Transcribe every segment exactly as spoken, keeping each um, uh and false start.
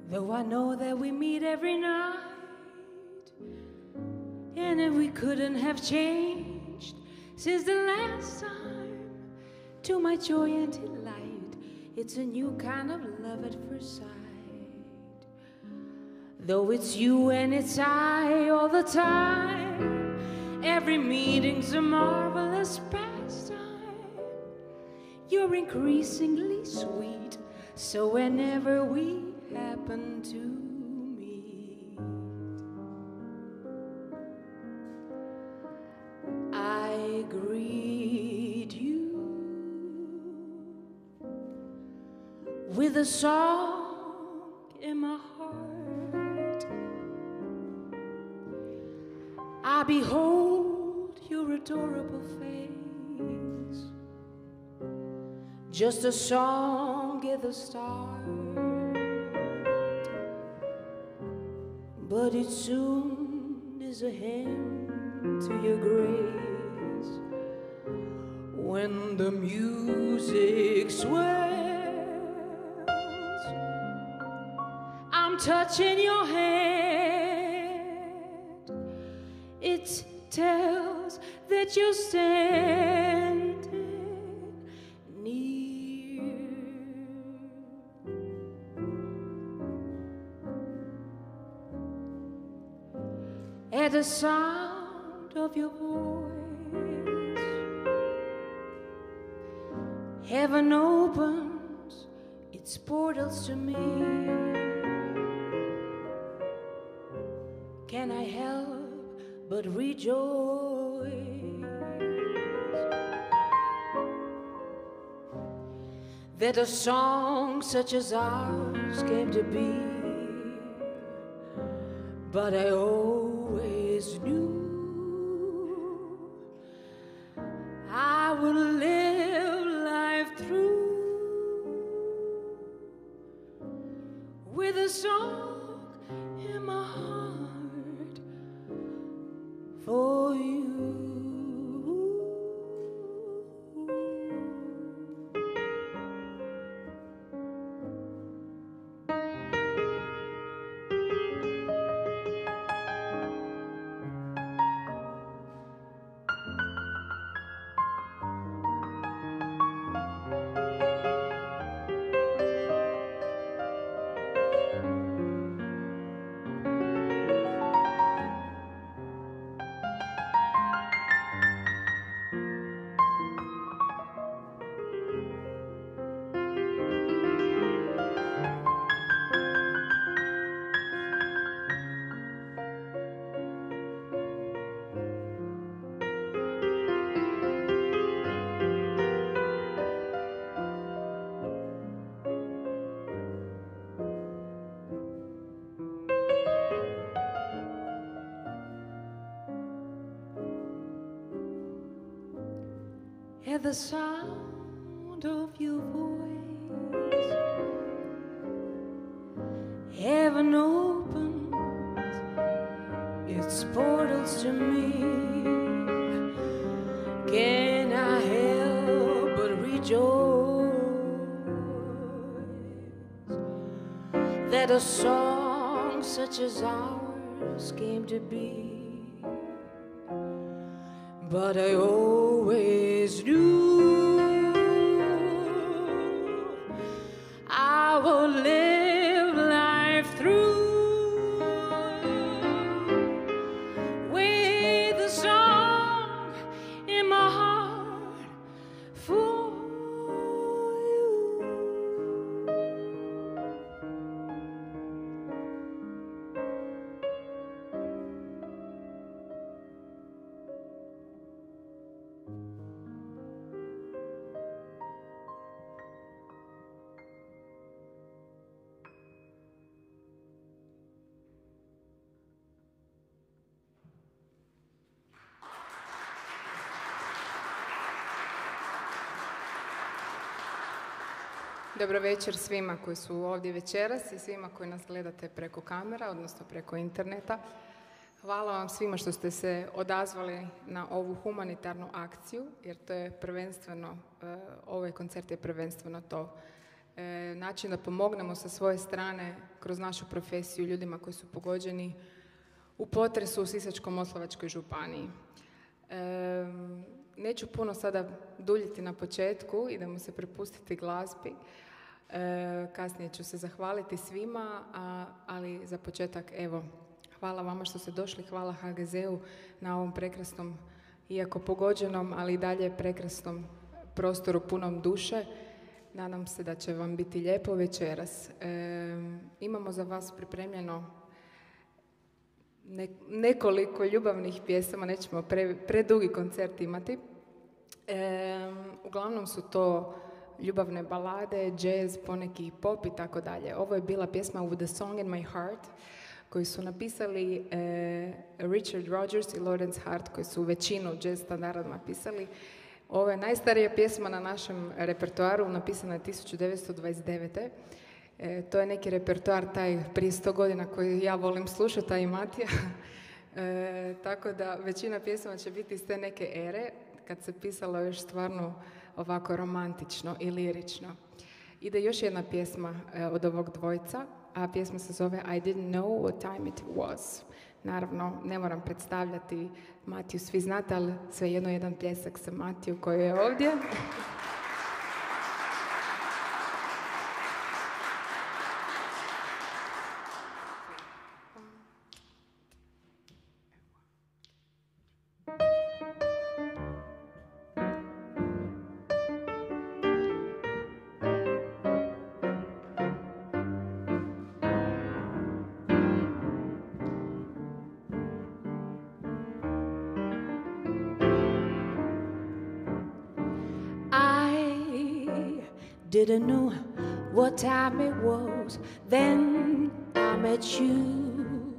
Though I know that we meet every night, and if we couldn't have changed since the last time, to my joy and delight, it's a new kind of love at first sight. Though it's you and it's I all the time, every meeting's a marvelous pastime. You're increasingly sweet, so whenever we happen to meet, I greet you with a song in my heart. I behold your adorable face, just a song at the start, but it soon is a hymn to your grace. When the music swells, I'm touching your hand. It tells that you're standing near. At the sound of your voice, heaven opens its portals to me. Can I help but rejoice that a song such as ours came to be? But I always knew I would live life through with a song in my heart for you. At the sound of your voice, heaven opens its portals to me. Can I help but rejoice that a song such as ours came to be? But I always knew I would live life through with a song in my heart for you. Dobro večer svima koji su ovdje večeras i svima koji nas gledate preko kamera, odnosno preko interneta. Hvala vam svima što ste se odazvali na ovu humanitarnu akciju, jer to je prvenstveno, ovaj koncert je prvenstveno to. e, način da pomognemo sa svoje strane kroz našu profesiju ljudima koji su pogođeni u potresu u Sisačko-moslavačkoj županiji. E, neću puno sada duljiti na početku, idemo se prepustiti glazbi. E, kasnije ću se zahvaliti svima, a, ali za početak, evo, hvala vama što ste došli, hvala ha ge ze-u na ovom prekrasnom, iako pogođenom, ali i dalje prekrasnom prostoru punom duše. Nadam se da će vam biti lijepo večeras. E, imamo za vas pripremljeno ne, nekoliko ljubavnih pjesama, nećemo pre, predugi koncert imati. E, uglavnom su to ljubavne balade, jazz, poneki pop i tako dalje. Ovo je bila pjesma With a Song in My Heart, koju su napisali e, Richard Rodgers i Lawrence Hart, koji su većinu jazz standardima pisali. Ovo je najstarija pjesma na našem repertoaru, napisana je tisuću devetsto dvadeset devete. E, to je neki repertoar taj prije sto godina koji ja volim slušati, a i Matija. E, tako da većina pjesama će biti iz te neke ere, kad se pisalo još stvarno ovako romantično i lirično. Ide još jedna pjesma e, od ovog dvojca, a pjesma se zove I Didn't Know What Time It Was. Naravno, ne moram predstavljati Matiju, svi znate, ali svejedno jedan pljesak sa Matiju koji je ovdje. Didn't know what time it was, then I met you.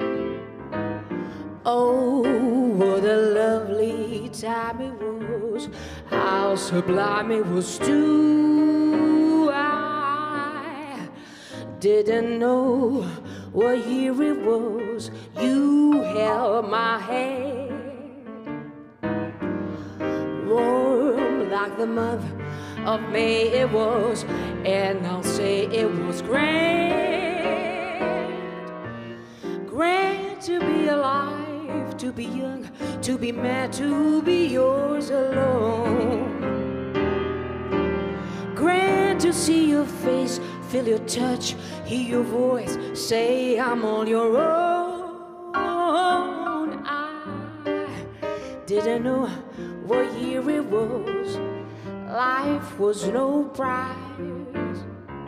Oh, what a lovely time it was, how sublime it was too. I didn't know what year it was, you held my hand, warm like the month of May it was, and I'll say it was grand. Grand to be alive, to be young, to be mad, to be yours alone. Grand to see your face, feel your touch, hear your voice, say I'm all your own. I didn't know what year it was, life was no prize.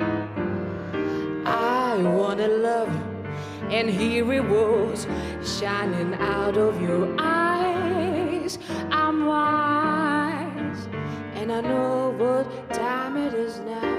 I wanted love, and here it was, shining out of your eyes. I'm wise, and I know what time it is now.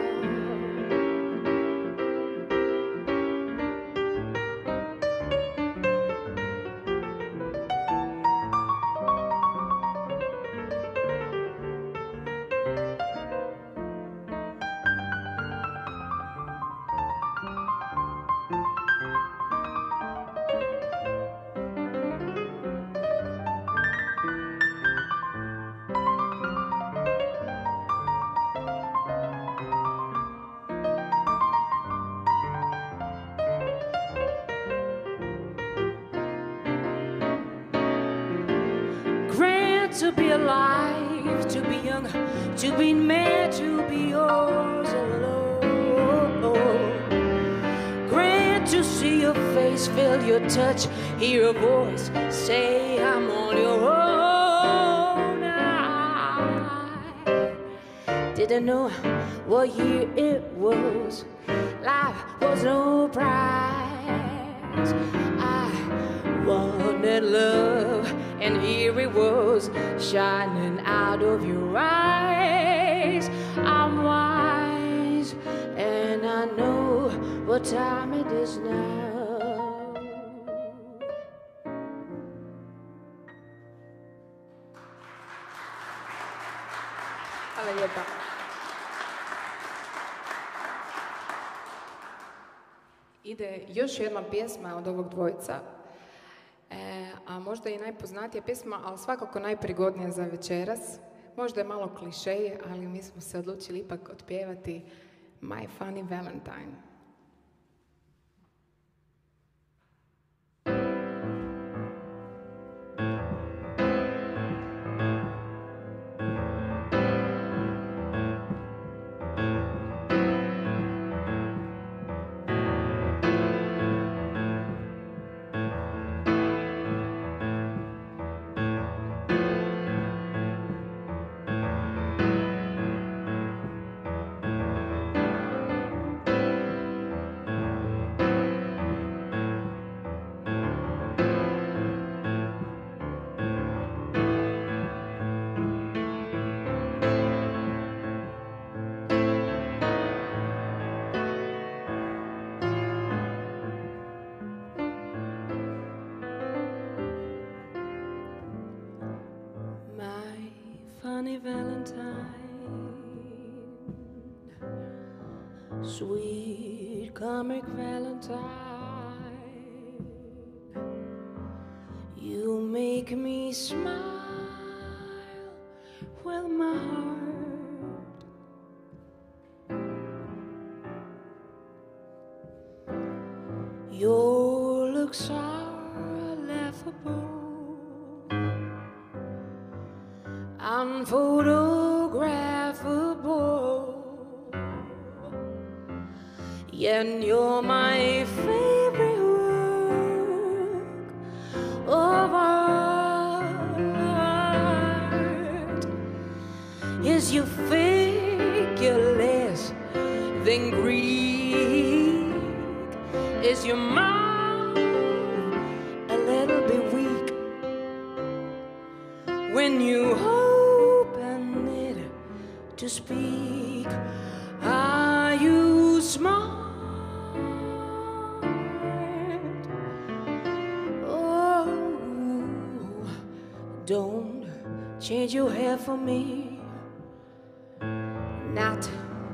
To be alive, to be young, to be mad, to be yours alone. Grand to see your face, feel your touch, hear your voice, say I'm on your own. I didn't know what year it was, life was no prize. I wanted love, and here it was, shining out of your eyes. I'm wise, and I know what time it is now. Hvala lijepa. Ide još jedna pjesma od ovog dvojca. E, a možda i najpoznatija pjesma, ali svakako najprigodnija za večeras. Možda je malo klišej, ali mi smo se odlučili ipak otpjevati My Funny Valentine. Funny Valentine, sweet comic Valentine, you make me smile with my heart. Your looks are laughable, unphotographable, yet you're my favorite work of art. Is your figure less than Greek? Is your mouth a little bit weak when you open it to speak? Are you smart? Oh, don't change your hair for me. Not,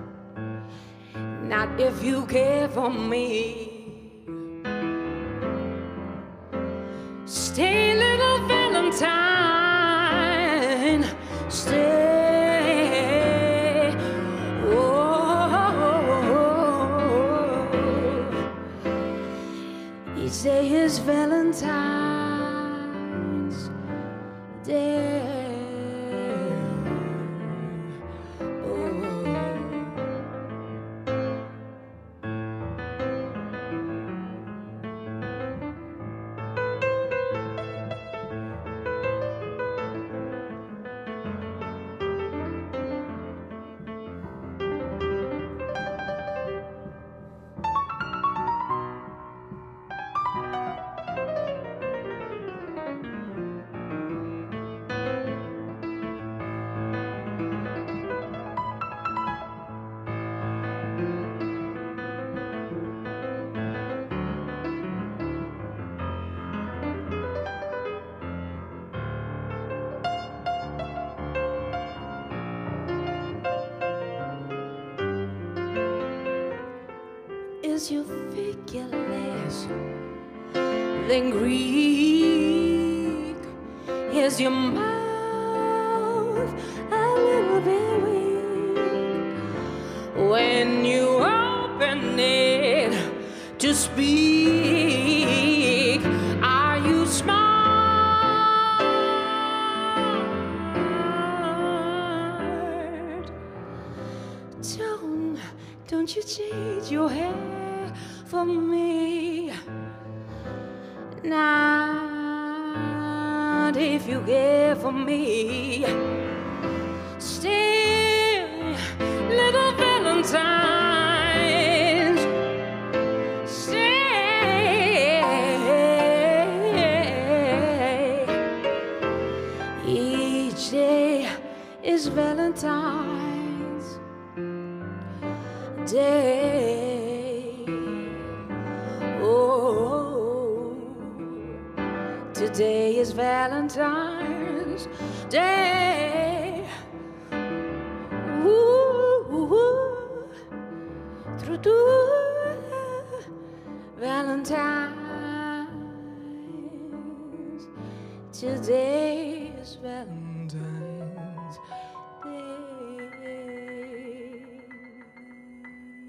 not if you care for me. Stay, little Valentine, stay. Oh, each day is Valentine's Day. Is your figure less than Greek? Is your mouth a little bit weak when you open it to speak? Are you smart? Don't, don't you change your hair for me. Not if you care for me. Stay, little Valentines, stay. Each day is Valentine's Day. Today is Valentine's Day. Ooh, ooh, ooh. Through, through Valentine's. Today is Valentine's Day.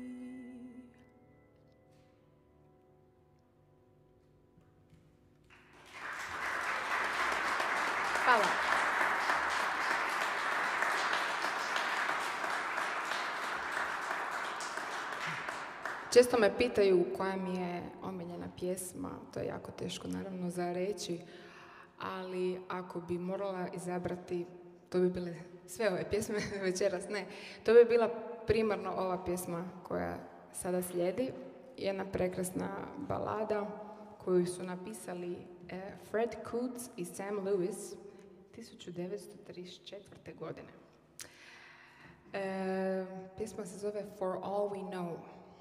Često me pitaju koja mi je omiljena pjesma, to je jako teško naravno za reći, ali ako bi morala izabrati, to bi bile sve ove pjesme večeras, ne, to bi bila primarno ova pjesma koja sada slijedi, jedna prekrasna balada koju su napisali eh, Fred Coots i Sam Lewis tisuću devetsto trideset četvrte. godine. Eh, pjesma se zove For All We Know.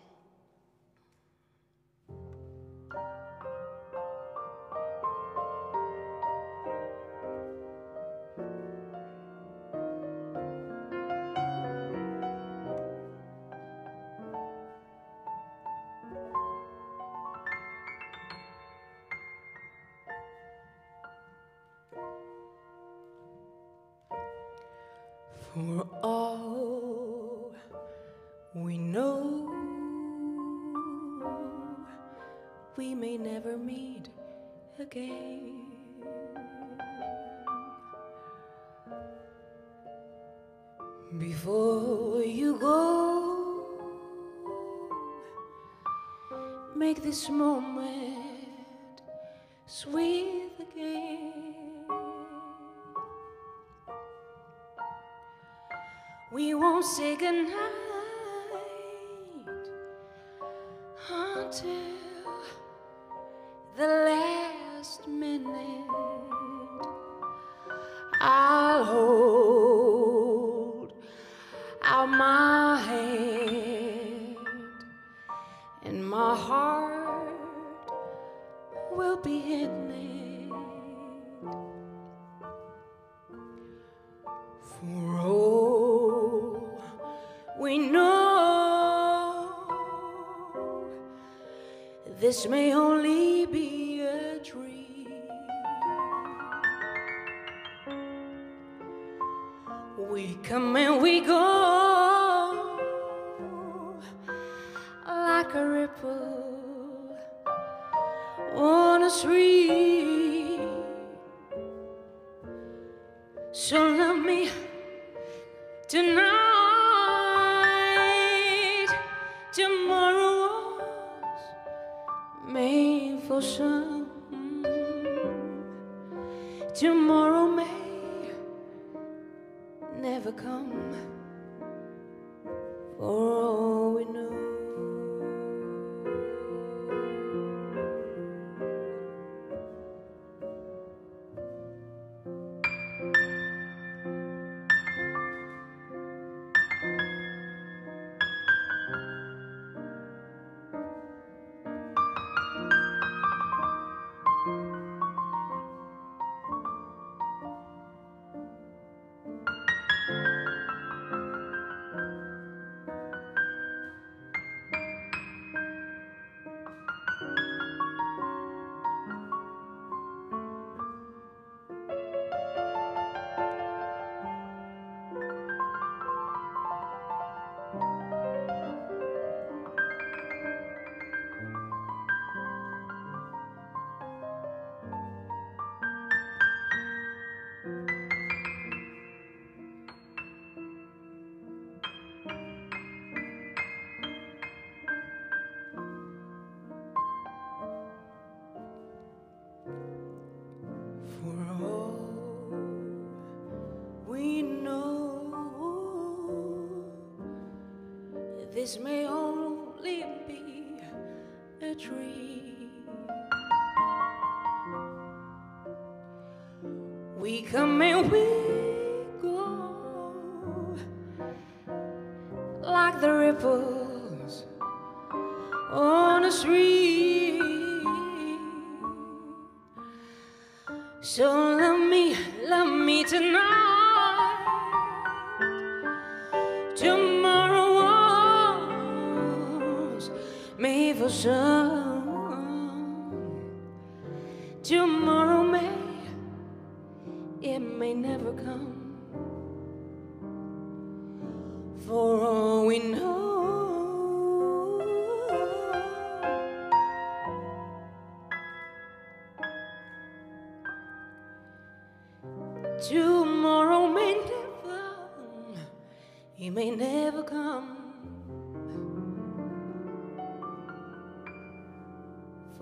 For all we know, we may never meet again. Before you go, make this moment sweet again. We won't say goodnight until the last minute. I'll hold out my hand, and my heart will be in it. For all we know, this may only be a dream. We come and we go like a ripple on a stream. So love me tonight. Tomorrow was made for some. Tomorrow may never come. For all we know. This may only be a dream. We come and we go like the ripples on a stream. So love me, love me tonight. Tomorrow was made for some. Tomorrow may, it may never come. For all we know, tomorrow may never, it may never come.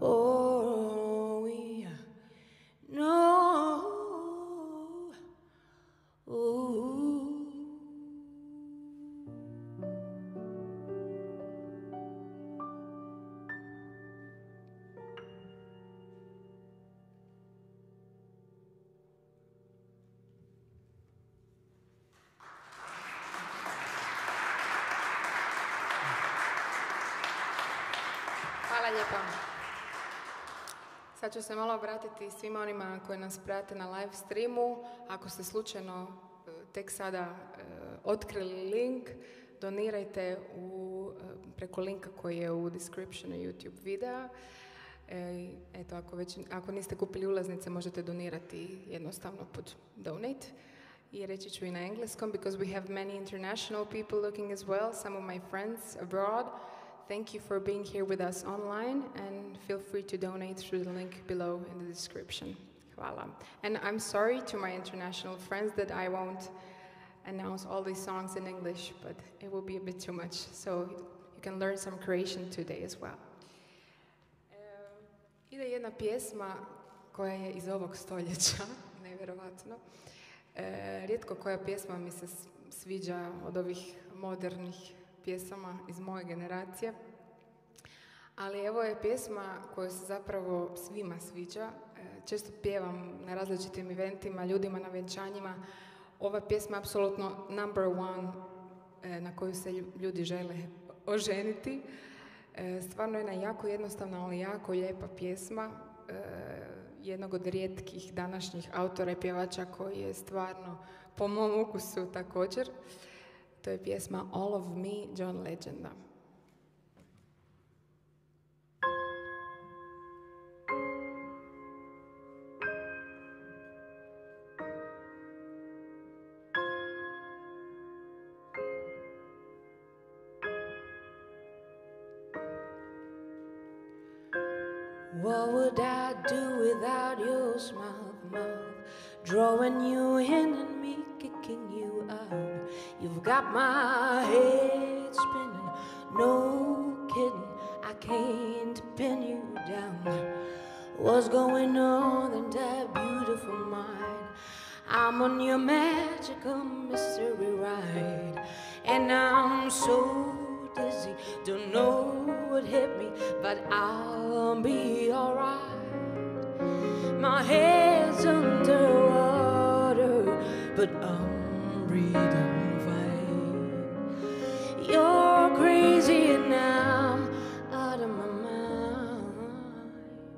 Oh, we know. Ooh. Hvala lijepa. Sad ću se malo obratiti svima onima koji nas prate na live streamu. Ako ste slučajno e, tek sada e, otkrili link, donirajte u, e, preko linka koji je u descriptionu YouTube videa. E, eto, ako, već, ako niste kupili ulaznice, možete donirati jednostavno pod donate. I reći ću i na engleskom, because we have many international people looking as well, some of my friends abroad. Thank you for being here with us online, and feel free to donate through the link below in the description. Hvala. And I'm sorry to my international friends that I won't announce all these songs in English, but it will be a bit too much, so you can learn some Croatian today as well. Uh, ide jedna pjesma koja je iz ovog stoljeća, nevjerovatno. Uh, rijetko koja pjesma mi se sviđa od ovih modernih pjesama iz moje generacije, ali evo je pjesma koja se zapravo svima sviđa. Često pjevam na različitim eventima, ljudima na vjenčanjima. Ova pjesma je apsolutno number one na koju se ljudi žele oženiti. Stvarno je jedna jako jednostavna, ali jako lijepa pjesma jednog od rijetkih današnjih autora i pjevača koji je stvarno po mom ukusu također. To je pjesma All of Me, John Legenda. What would I do without your smile, mouth, drawing you in and me kicking you out? You've got my head spinning, no kidding, I can't pin you down. What's going on in that beautiful mind? I'm on your magical mystery ride, and I'm so dizzy, don't know what hit me, but I'll be alright. My head's underwater, but I'm breathing fine. You're crazy and I'm out of my mind,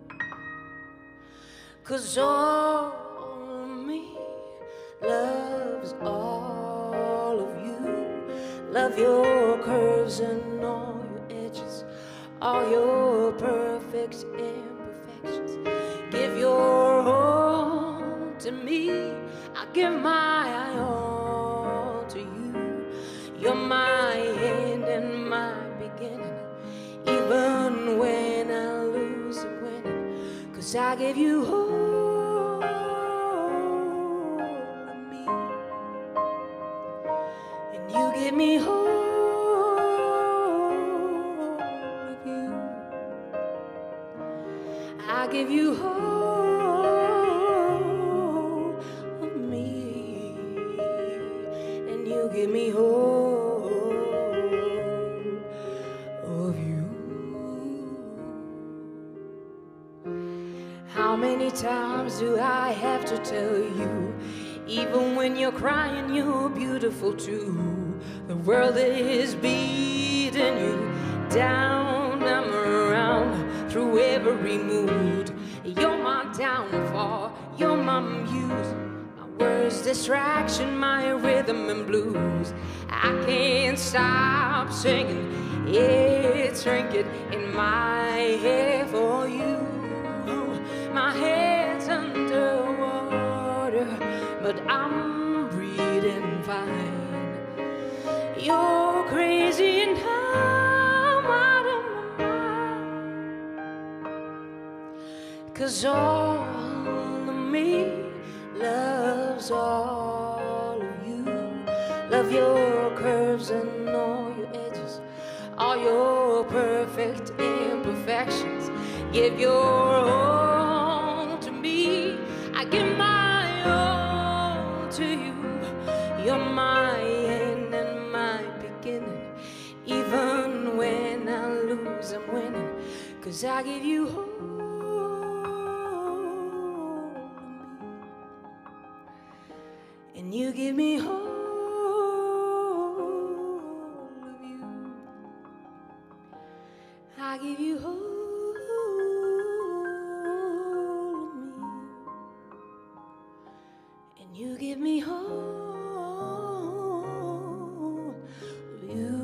'cause all of me loves all of you. Love your curves and all your edges, all your perfect imperfections. Give your all to me, I give my all to you. You're my end and my beginning, even when I lose and win, 'cause I give you all of me, and you give me all of you. I give you all of me, and you give me all of you. How many times do I have to tell you, even when you're crying, you're beautiful too. The world is beating you down, I'm around through every mood. You're my downfall, you're my muse, my worst distraction, my rhythm and blues. I can't stop singing, it's ringing in my head for you. My head's underwater, but I'm breathing fine. You're crazy and I'm out of my mind, 'cause all of me loves all of you. Love your curves and all your edges, all your perfect imperfections. Give your all to me. I give my all to you. You're my end and my beginning. Even when I lose, I'm winning. 'Cause I give you all of me. And you give me all of you. I give you all of me. And you give me all of you.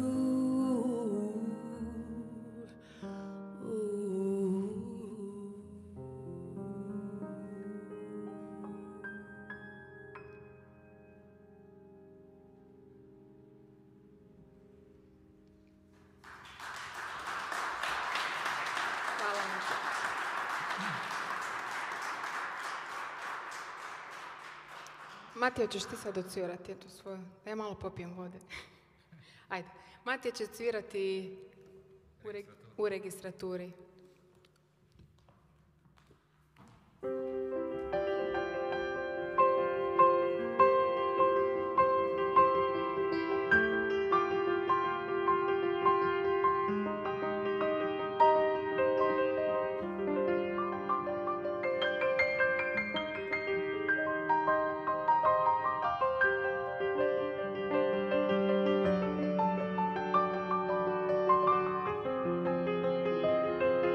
Matija, ćeš ti sad odsvirati jednu svoju? Da ja malo popijem vode. Ajde. Matija će svirati u, reg- u registraturi. Thank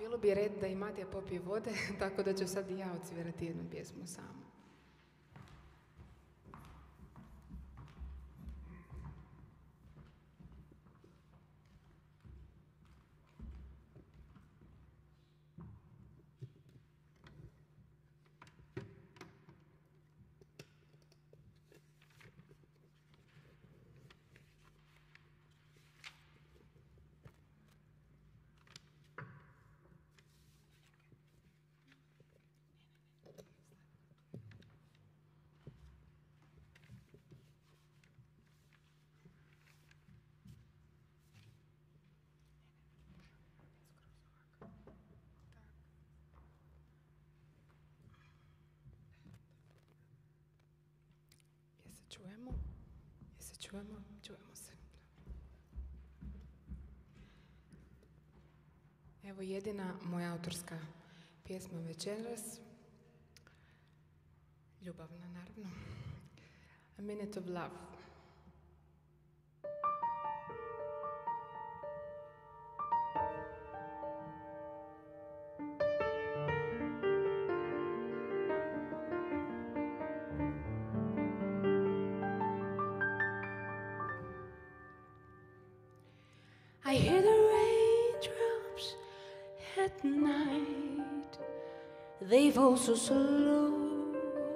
bilo bi red da i Matija popije vode, tako da ću sad i ja odsvirati jednu pjesmu sama. Čujemo? Jesi čujemo? Čujemo se. Evo jedina moja autorska pjesma večeras. Ljubavna, naravno. A Minute of Love. I hear the raindrops at night. They fall so slow,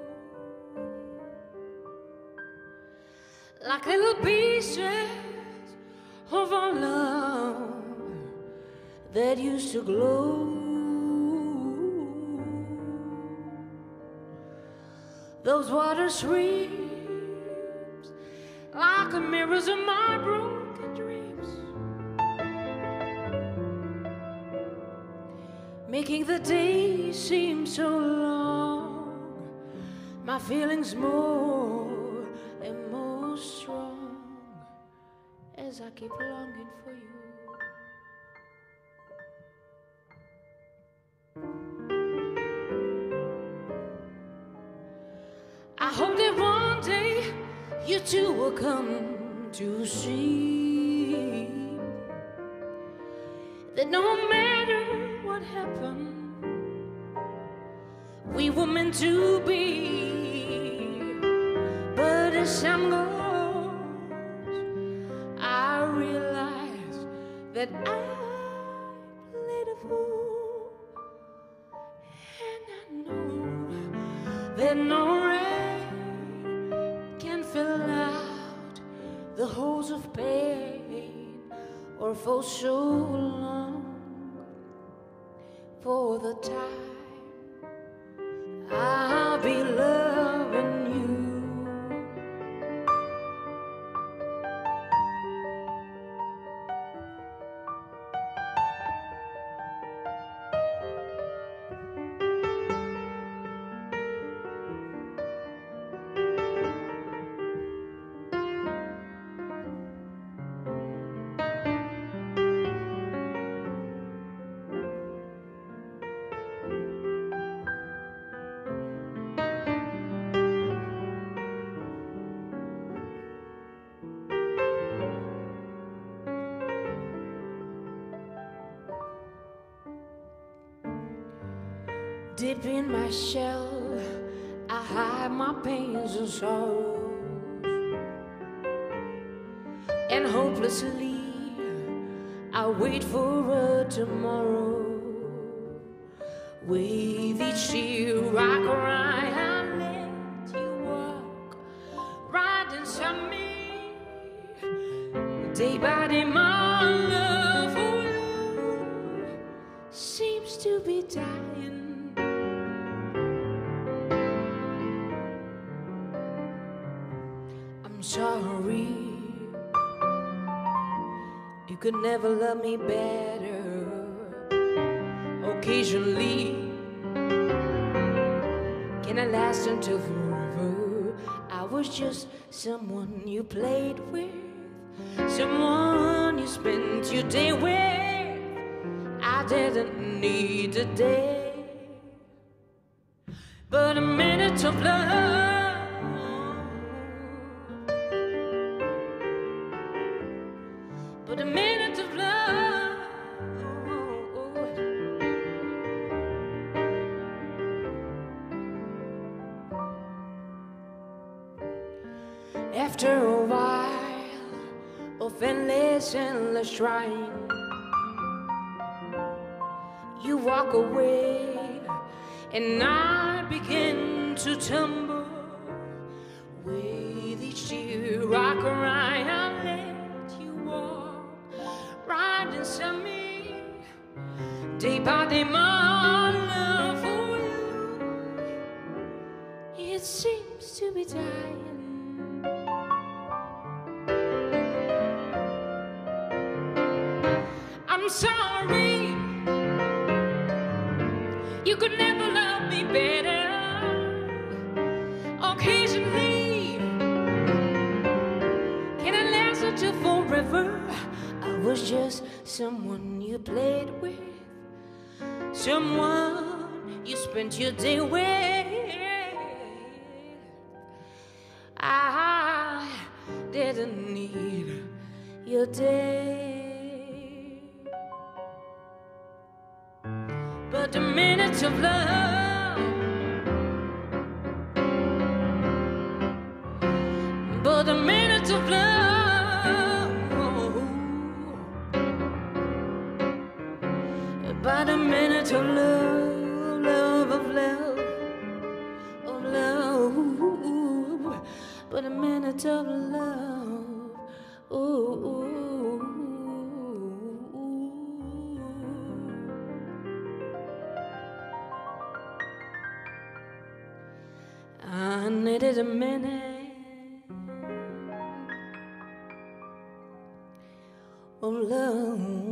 like little pieces of our love that used to glow. Those water streams like the mirrors of my broken dreams, making the day seem so long, my feelings more and more strong as I keep longing for you. I hope that one day you two will come to see that no matter what happened, we were meant to be. But as time goes, I realize that I played a fool, and I know that no rain can fill out the holes of pain or for so long. For the time I'll be loving you. Deep in my shell, I hide my pains and sorrows, and hopelessly I wait for a tomorrow. With each tear I cry, I let you walk right inside me. Day by day my love for you seems to be dying. I'm sorry, you could never love me better. Occasionally, can I last until forever? I was just someone you played with, someone you spent your day with. I didn't need a day, but a minute of love. But a minute of love after a while of endless, endless trying, you walk away and I begin to tumble. With each tear I cry, I let you walk right inside me. Day by day my love for you, it seems to be dying. I'm sorry, you could never love me better. Occasionally, can I last until forever? I was just someone you played with, someone you spent your day with. I didn't need your day, but the minutes of love, but the minutes of love, by the minutes of love, love of love, of love, but the minutes of love, ooh, ooh, ooh. I needed a minute of love.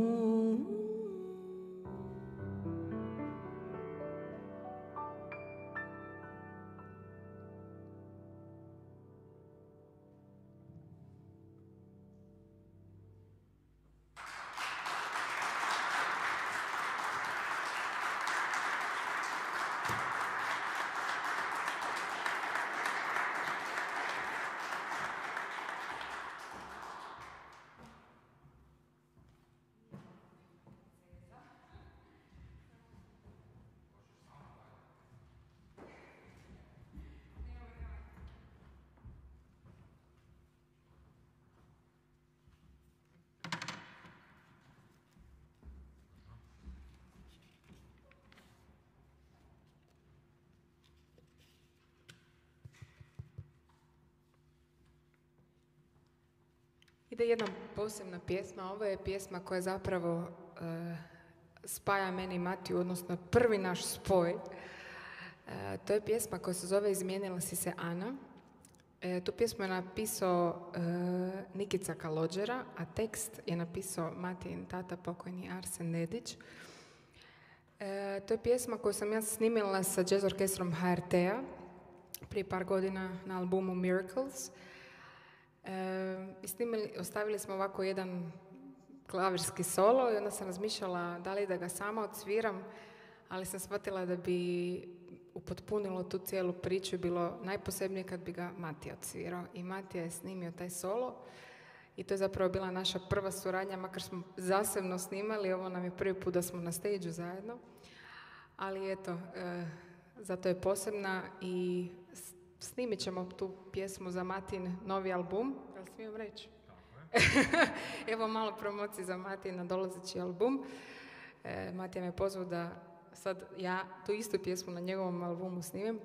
Ide jedna posebna pjesma. Ovo je pjesma koja zapravo uh, spaja meni i Matiju, odnosno prvi naš spoj. Uh, to je pjesma koja se zove Izmijenila si se Ana. E, tu pjesmu je napisao uh, Nikica Kalođera, a tekst je napisao Matijin tata, pokojni Arsen Nedić. E, to je pjesma koju sam ja snimila sa jazz orkestrom H R T-a prije par godina na albumu Miracles. E, i snimili, ostavili smo ovako jedan klavirski solo i onda sam razmišljala da li da ga sama odsviram, ali sam shvatila da bi upotpunilo tu cijelu priču i bilo najposebnije kad bi ga Matija odsvirao. I Matija je snimio taj solo i to je zapravo bila naša prva suradnja, makar smo zasebno snimali, ovo nam je prvi put da smo na stage-u zajedno. Ali eto, e, zato je posebna i snimit ćemo tu pjesmu za Matin novi album. Jel smijem reći? Evo malo promocije za Matin na dolazeći album. E, Matija me pozvao da sad ja tu istu pjesmu na njegovom albumu snimim.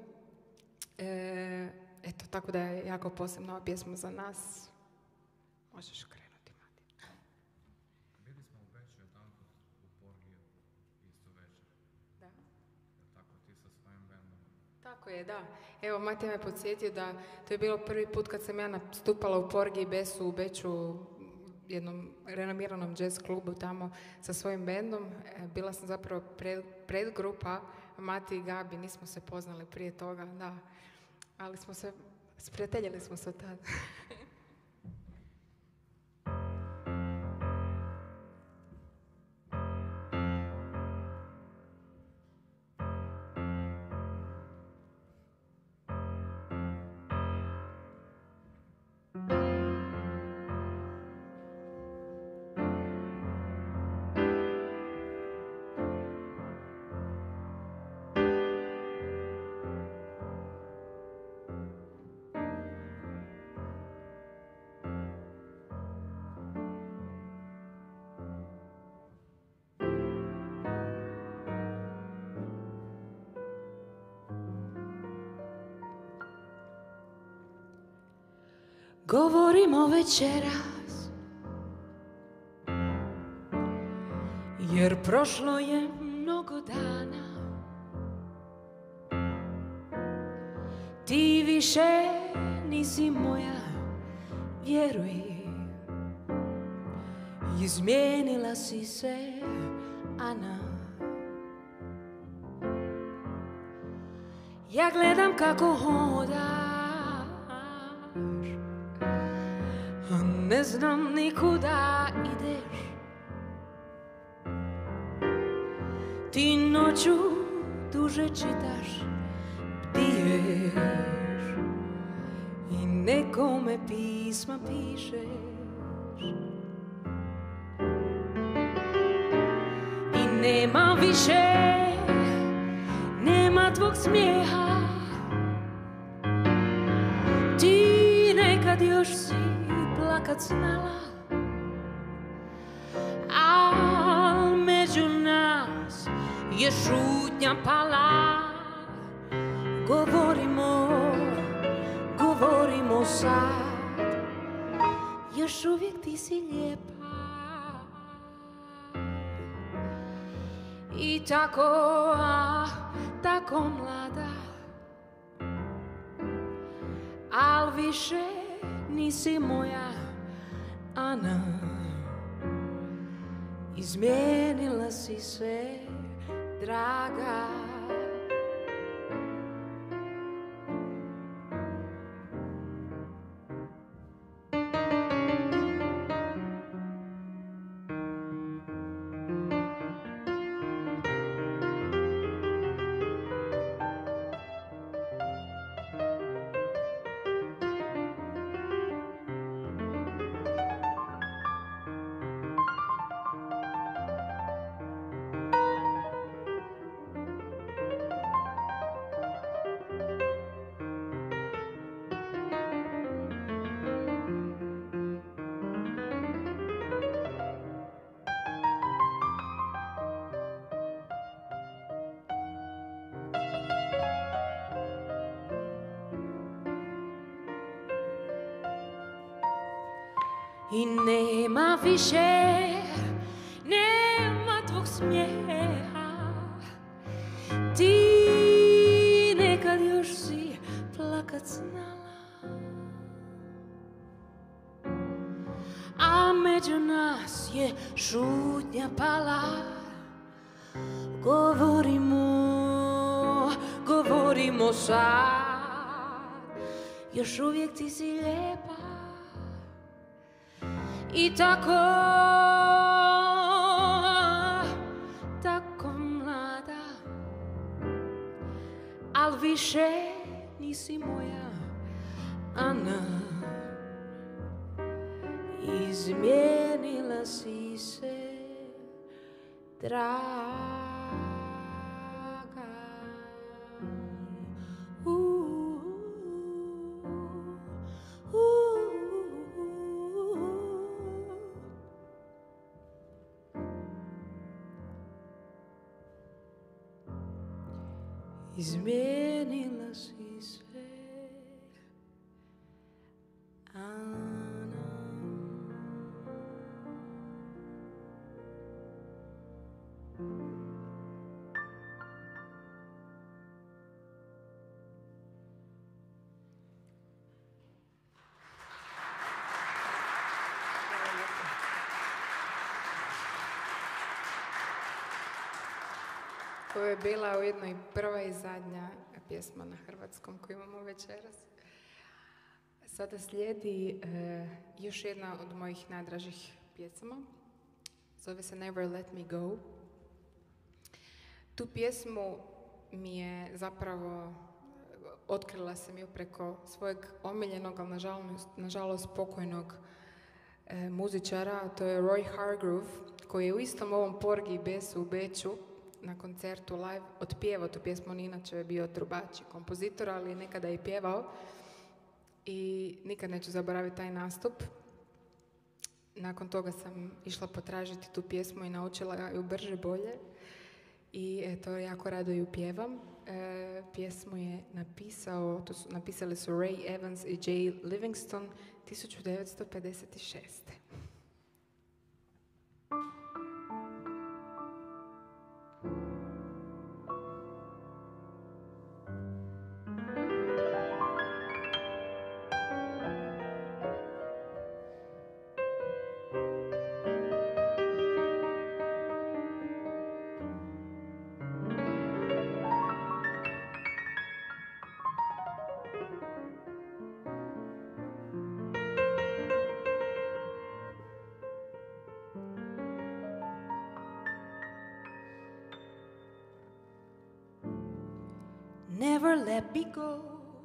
E, eto, tako da je jako posebna ova pjesma za nas. Možeš krenuti, Matija. Bili smo u Beču jedan put u Porgiju, isto večer. Da. Tako ti sa svojim bendom. Tako je, da. Evo, Matija me podsjetio da to je bilo prvi put kad sam ja nastupala u Porgiji Besu u Beču, jednom renomiranom jazz klubu tamo sa svojim bendom. E, bila sam zapravo pred, predgrupa Mati i Gabi, nismo se poznali prije toga, da. Ali smo se, sprijateljili smo se tada. govorimo večeras, jer prošlo je mnogo dana. Ti više nisi moja, vjeruj, izmijenila si se, Ana. Ja gledam kako hodaš, a ne znam nikuda ideš. Ti noću duže čitaš, bdiješ i nekome pisma pišeš. I nema više, nema tvog smijeha. Ti nekad još si plakat znala, al među nas je šutnja pala. Govorimo, govorimo sad, još uvijek ti si lijepa. I tako, a, tako mlada, al više nisi moja, Ana. Izmijenila si se, draga. I nema više, nema tvog smijeha. Ti nekad još si plakat znala, a među nas je šutnja pala. Govorimo, govorimo sad, još uvijek ti si lijepa. I tako, tako mlada, al više nisi moja, Ana. Izmijenila si se, draga. Uh, uh, uh. Izmijenila si se, Ana. Ovo je bila ujedno i prva i zadnja pjesma na hrvatskom koju imamo večeras. Sada slijedi e, još jedna od mojih najdražih pjesama. Zove se Never Let Me Go. Tu pjesmu mi je zapravo, otkrila sam ju preko svojeg omiljenog, ali nažalost, nažalost pokojnog e, muzičara, a to je Roy Hargrove, koji je u istom ovom Porgy i Bessu u Beču na koncertu live otpjevao tu pjesmu. On inače je bio trubač i kompozitor, ali nekada je i pjevao. I nikad neću zaboraviti taj nastup. Nakon toga sam išla potražiti tu pjesmu i naučila ju brže bolje. i eto, jako rado ju pjevam. E, pjesmu je napisao, to su, napisali su Ray Evans i Jay Livingston tisuću devetsto pedeset šeste. Never let me go.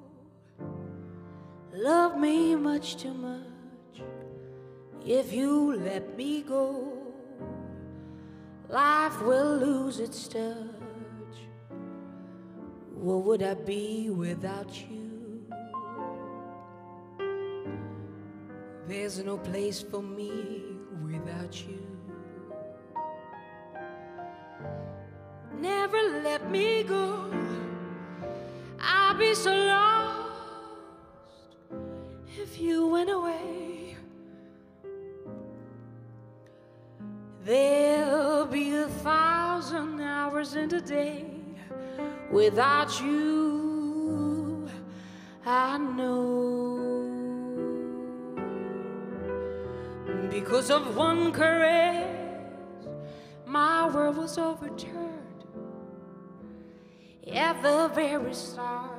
Love me much too much. If you let me go, life will lose its touch. What would I be without you? There's no place for me without you. Never let me go. I'd be so lost if you went away. There'll be a thousand hours in a day without you, I know. Because of one caress, my world was overturned. At the very start,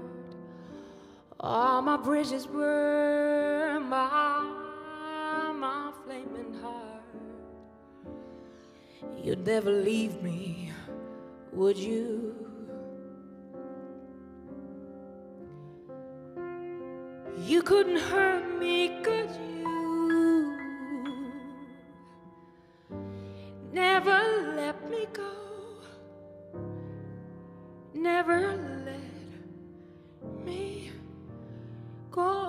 all my bridges burned by my flaming heart. You'd never leave me, would you? You couldn't hurt me, could you? Never let me go. Never let me go.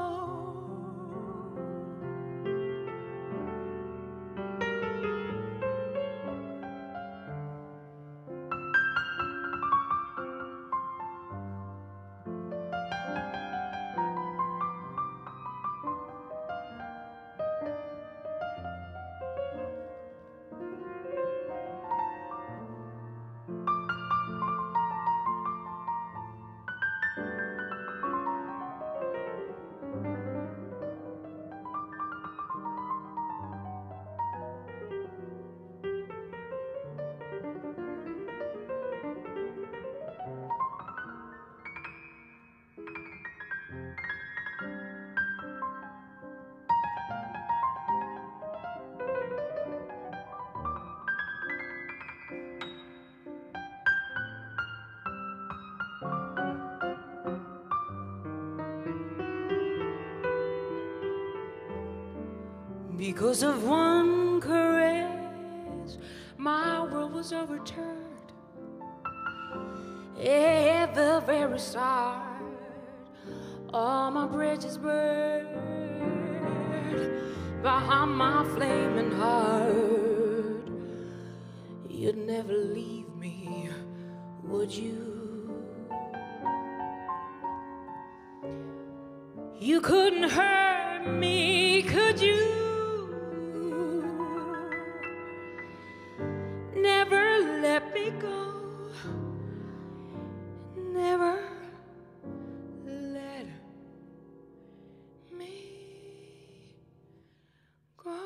Because of one caress, my world was overturned. At the very start, all my bridges burned behind my flaming heart. You'd never leave me, would you? You couldn't hurt me, could you? Never let me go. Never let me go.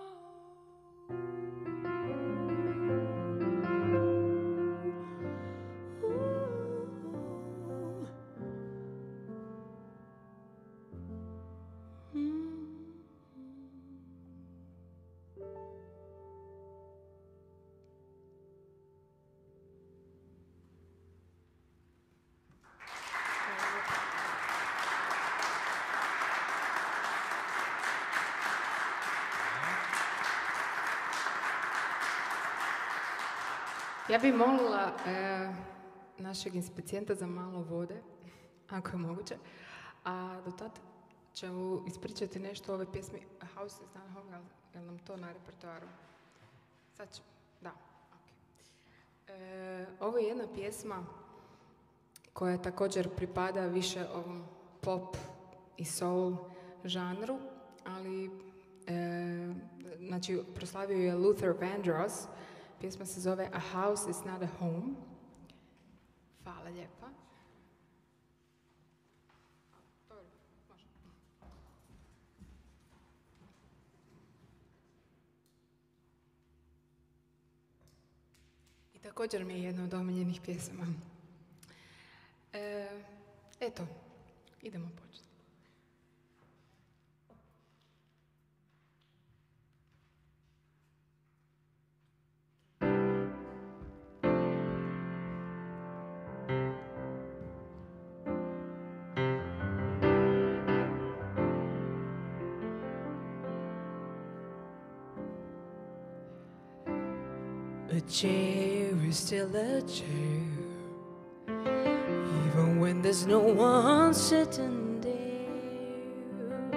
Ooh. Mm. Ja bih molila e, našeg inspekcijenta za malo vode, ako je moguće. A do tad ćemo ispričati nešto o ovoj pjesmi A House is Not Home, je li nam to na repertoaru? Sad ću, da, ok. E, ovo je jedna pjesma koja također pripada više ovom pop i soul žanru, ali e, znači proslavio je Luther Vandross. Pjesma se zove A House is Not a Home. Hvala lijepa. I također mi je jedna od omiljenih pjesama. E, eto, idemo početi. A chair is still a chair, even when there's no one sitting there.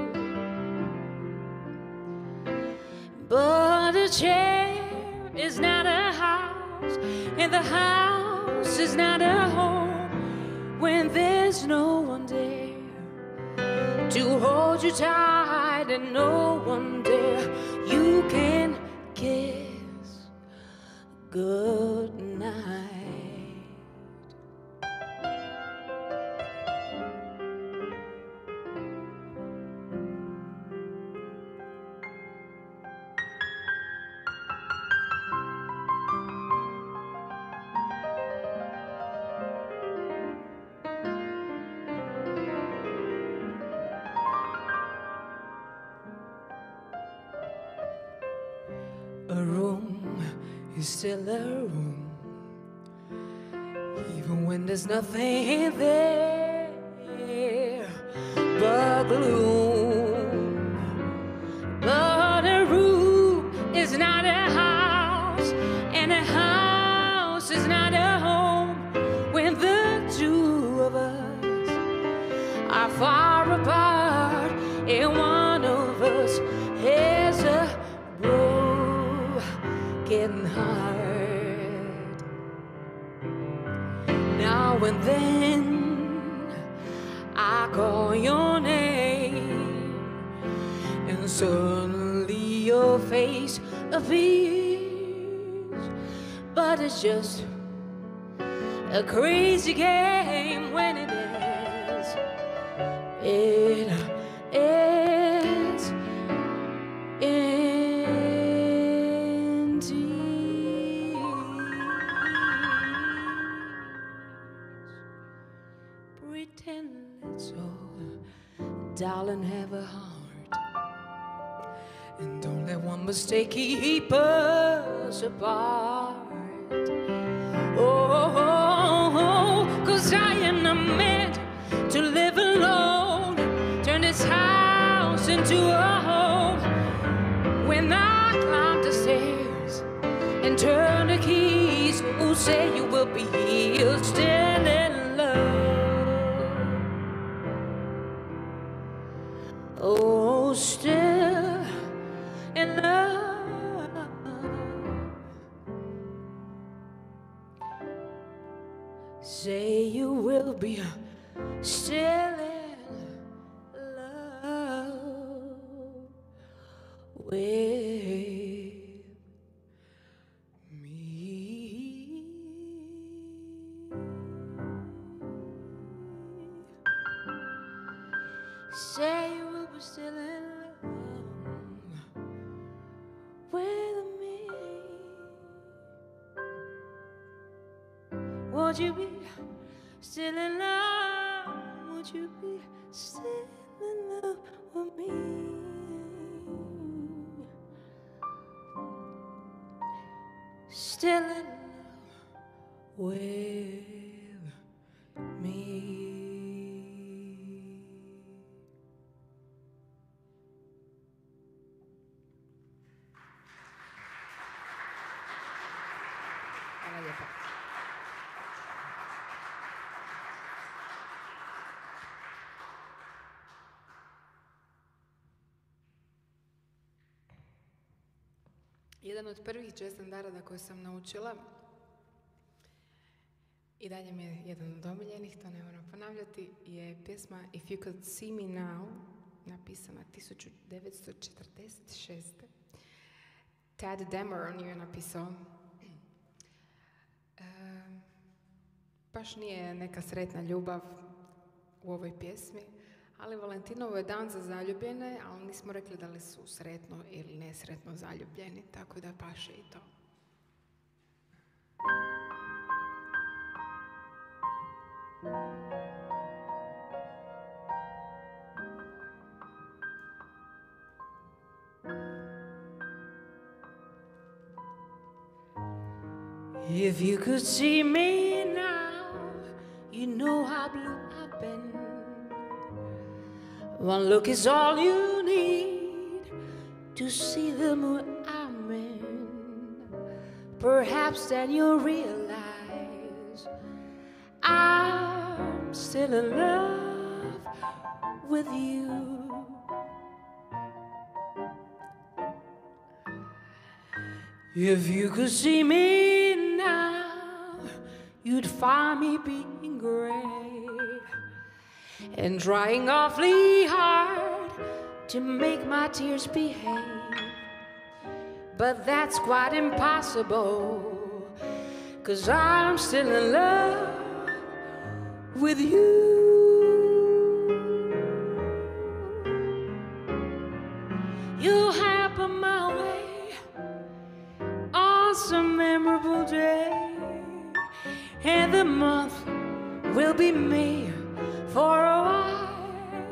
But a chair is not a house, and the house is not a home when there's no one there to hold you tight and no one there you can kiss good night. A room is still a room, even when there's nothing there but gloom. But a room is not a house, and a house is not a home when the two of us are far apart, and one of us has a broken heart. Now and then I call your name, and suddenly your face appears. But it's just a crazy game when it ends. It ends in pretend let's all, darling, have a heart, and don't let one mistake keep us apart. Oh, oh, oh, 'cause I am not meant to live alone. Turn this house into a home. When I climb the stairs and turn the keys, who say you will be here still in love? Oh, still in love. Say you will be still in love with me. Say you will be still in love with me. Would you be still in love? Would you be still in love with me? Still in love with me. Hvala lijepa. Jedan od prvih jazz standarda koje sam naučila I dalje mi je jedan od omiljenih, to ne moram ponavljati, je pjesma If You Could See Me Now, napisana tisuću devetsto četrdeset šeste. Tad Dameron ju je napisao. E, baš nije neka sretna ljubav u ovoj pjesmi, ali Valentinovo je dan za zaljubljene, ali nismo rekli da li su sretno ili nesretno zaljubljeni, tako da paše i to. If you could see me now, you know how blue I've been. One look is all you need to see the mood I'm in. Perhaps then you'll realize I'm still in love with you. If you could see me now, you'd find me being great and trying awfully hard to make my tears behave. But that's quite impossible, 'cause I'm still in love with you. You happen my way on some memorable day, and the month will be May for a while.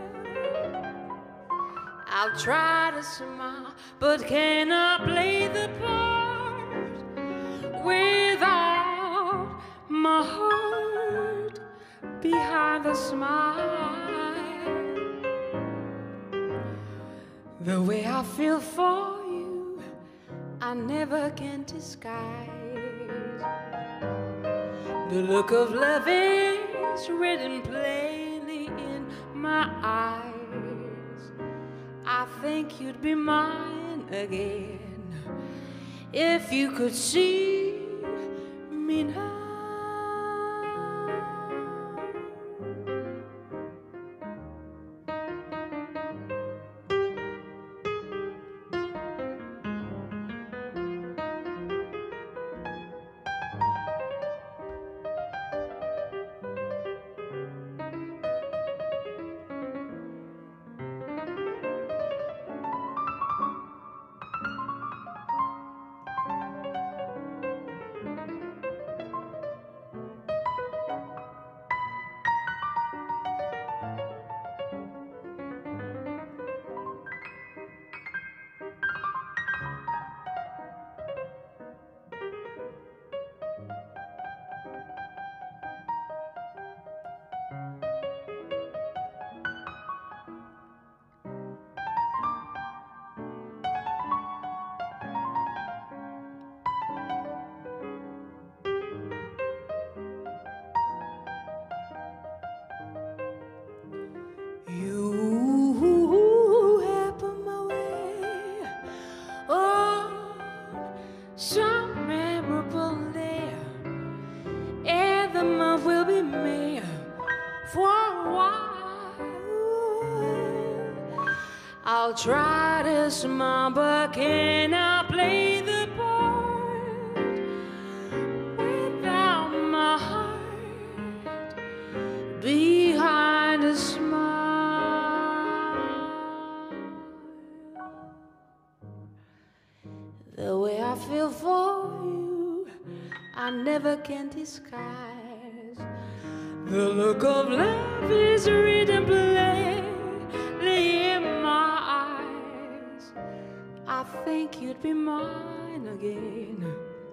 I'll try to smile, but cannot play the part without my heart behind the smile. The way I feel for you, I never can disguise. The look of love is written plainly in my eyes. I think you'd be mine again if you could see me now. I'll try to smile, but cannot play the part without my heart behind a smile. The way I feel for you, I never can disguise. The look of love is written plainly in my eyes. I think you'd be mine again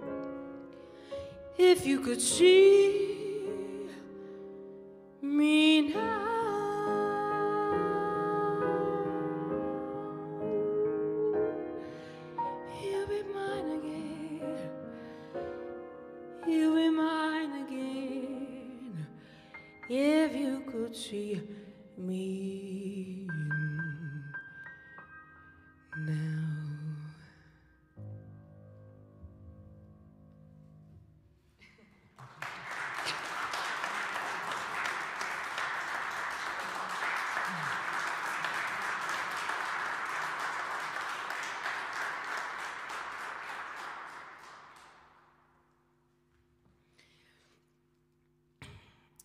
if you could see me now. You'll be mine again. You'll be mine again if you could see me now.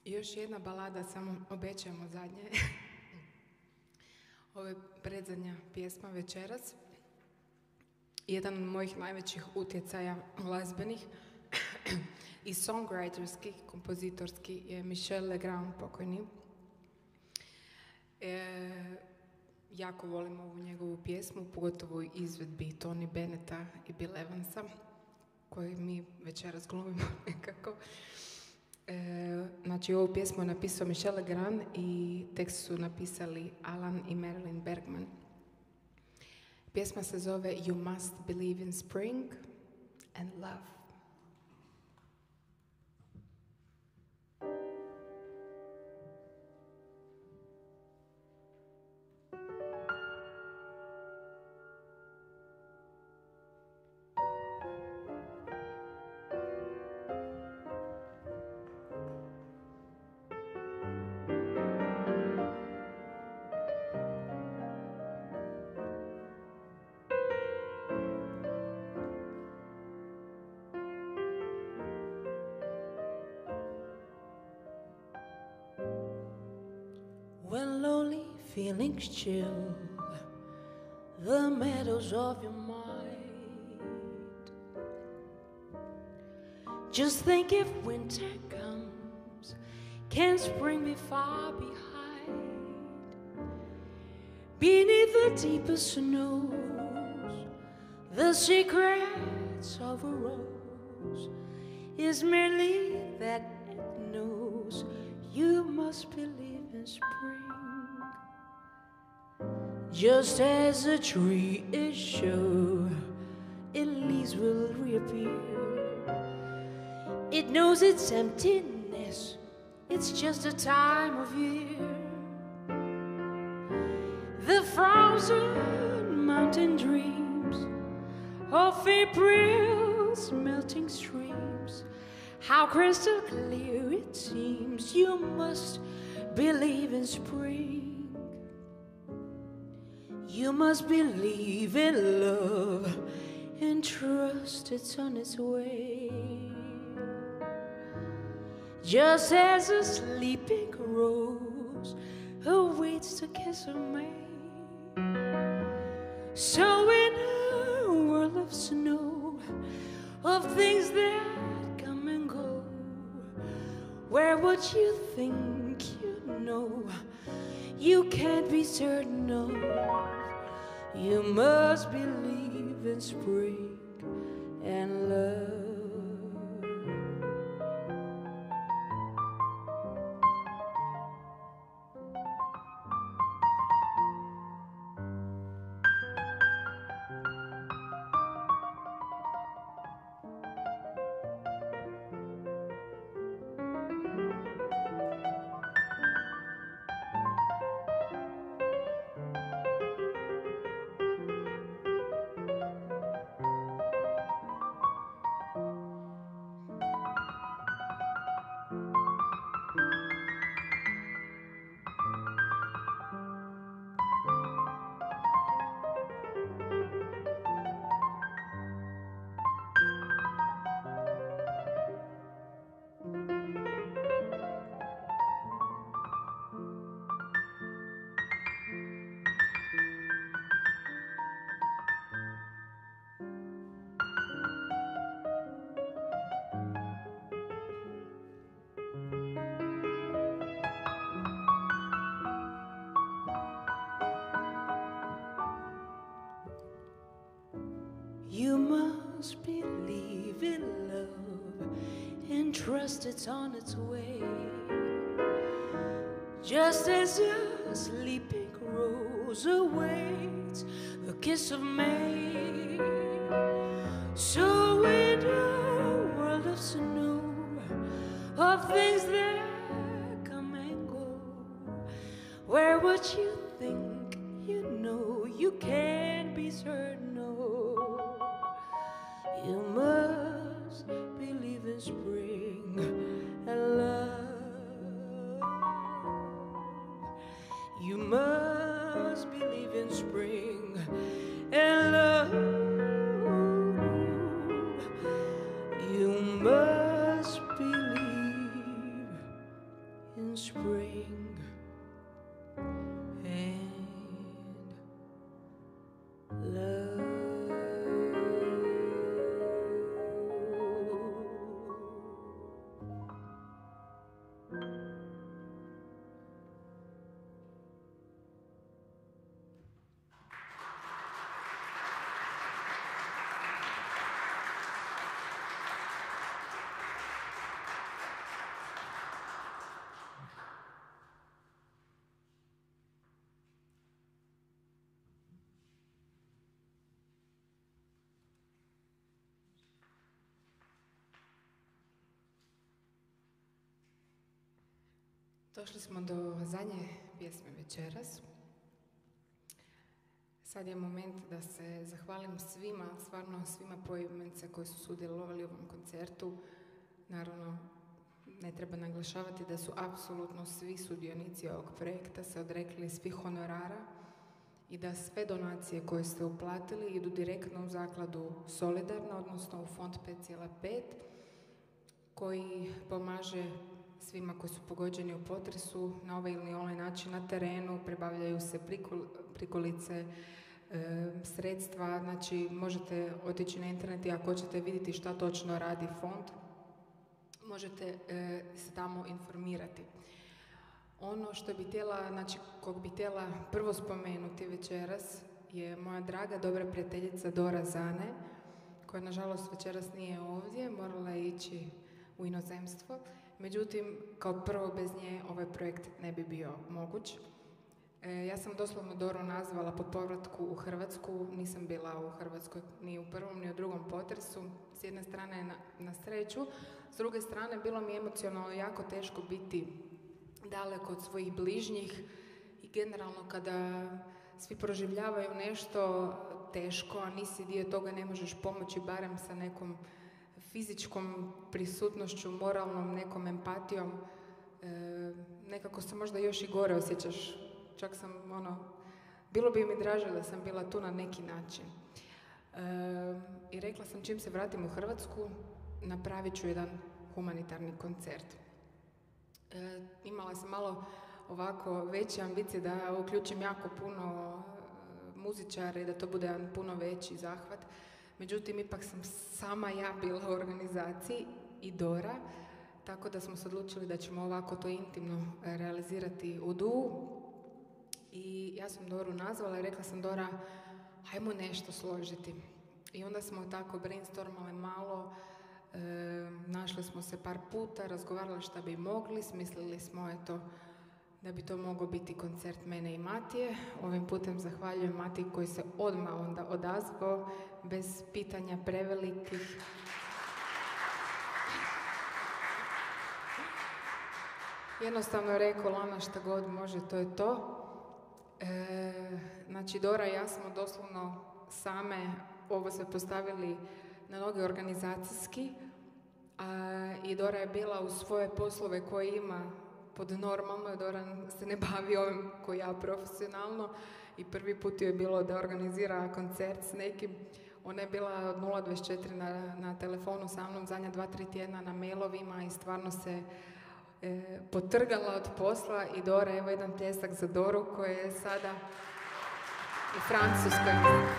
Još jedna balada, samo obećajemo zadnje. Ovo je predzadnja pjesma večeras. Jedan od mojih najvećih utjecaja glazbenih i songwriterskih, kompozitorski je Michel Legrand, pokojni. E, jako volim ovu njegovu pjesmu, pogotovo izvedbi Tony Bennetta i Bill Evansa, koji mi večeras glumimo nekako. E, znači, ovu pjesmu je napisao Michel Legrand i tekst su napisali Alan i Marilyn Bergman. Pjesma se zove You Must Believe in Spring and Love. When lonely feelings chill the meadows of your mind, just think if winter comes, can spring be far behind? Beneath the deepest snows, the secrets of a rose is merely that it knows you must believe in spring. Just as a tree is sure its leaves will reappear, it knows its emptiness, it's just a time of year. The frozen mountain dreams of April's melting streams, how crystal clear it seems you must believe in spring. You must believe in love and trust it's on its way. Just as a sleeping rose awaits the kiss of May, so in a world of snow, of things that come and go, where would you think you know you can't be certain of? You must believe in spring and love. You must believe in love and trust it's on its way. Just as a sleeping rose awaits the kiss of May, so in a world of snow, of things that come and go, where would you think you know you can't be certain of? You must believe in spring and love. You must believe in spring and love. You must believe Došli smo do zadnje pjesme večeras. Sad je moment da se zahvalim svima, stvarno svima poimence koji su sudjelovali u ovom koncertu. Naravno, ne treba naglašavati da su apsolutno svi sudionici ovog projekta se odrekli svih honorara i da sve donacije koje ste uplatili idu direktno u zakladu Solidarna, odnosno u fond pet zarez pet, koji pomaže svima koji su pogođeni u potresu na ovaj ili onaj način na terenu, pribavljaju se prikolice, e, sredstva, znači možete otići na internet i ako hoćete vidjeti šta točno radi fond, možete e, se tamo informirati. Ono što bi htjela, znači kog bi htjela prvo spomenuti večeras je moja draga dobra prijateljica Dora Zane, koja nažalost večeras nije ovdje, morala je ići u inozemstvo. Međutim, kao prvo bez nje ovaj projekt ne bi bio moguć. E, ja sam doslovno Doru nazvala po povratku u Hrvatsku, nisam bila u Hrvatskoj ni u prvom ni u drugom potresu. S jedne strane na, na sreću, s druge strane bilo mi emocionalno jako teško biti daleko od svojih bližnjih i generalno kada svi proživljavaju nešto teško, a nisi dio toga, ne možeš pomoći barem sa nekom fizičkom prisutnošću, moralnom, nekom empatijom, e, nekako se možda još i gore osjećaš. Čak sam, ono, bilo bi mi draže da sam bila tu na neki način. E, I rekla sam, čim se vratim u Hrvatsku, napravit ću jedan humanitarni koncert. E, imala sam malo ovako veće ambicije da uključim jako puno muzičara i da to bude jedan puno veći zahvat. Međutim, ipak sam sama ja bila u organizaciji i Dora, tako da smo se odlučili da ćemo ovako to intimno realizirati u duu. I ja sam Doru nazvala i rekla sam, Dora, hajmo nešto složiti. I onda smo tako brainstormale malo, e, našli smo se par puta, razgovarali šta bi mogli, smislili smo, eto, da bi to mogao biti koncert mene i Matije. Ovim putem zahvaljujem Matiji koji se odmah onda odazvao, bez pitanja prevelikih. Jednostavno je rekao, Lana, šta god može, to je to. E, znači, Dora i ja smo doslovno same ovo sve postavili na noge organizacijski, a, i Dora je bila u svoje poslove koje ima pod normalno, Dora se ne bavi ovim koji ja profesionalno i prvi put je bilo da organizira koncert s nekim. Ona je bila od nula dvadeset četiri na, na telefonu sa mnom zadnja dva, tri tjedna na mailovima i stvarno se e, potrgala od posla. I Dora, evo jedan pljesak za Doru koja je sada u Francuskoj.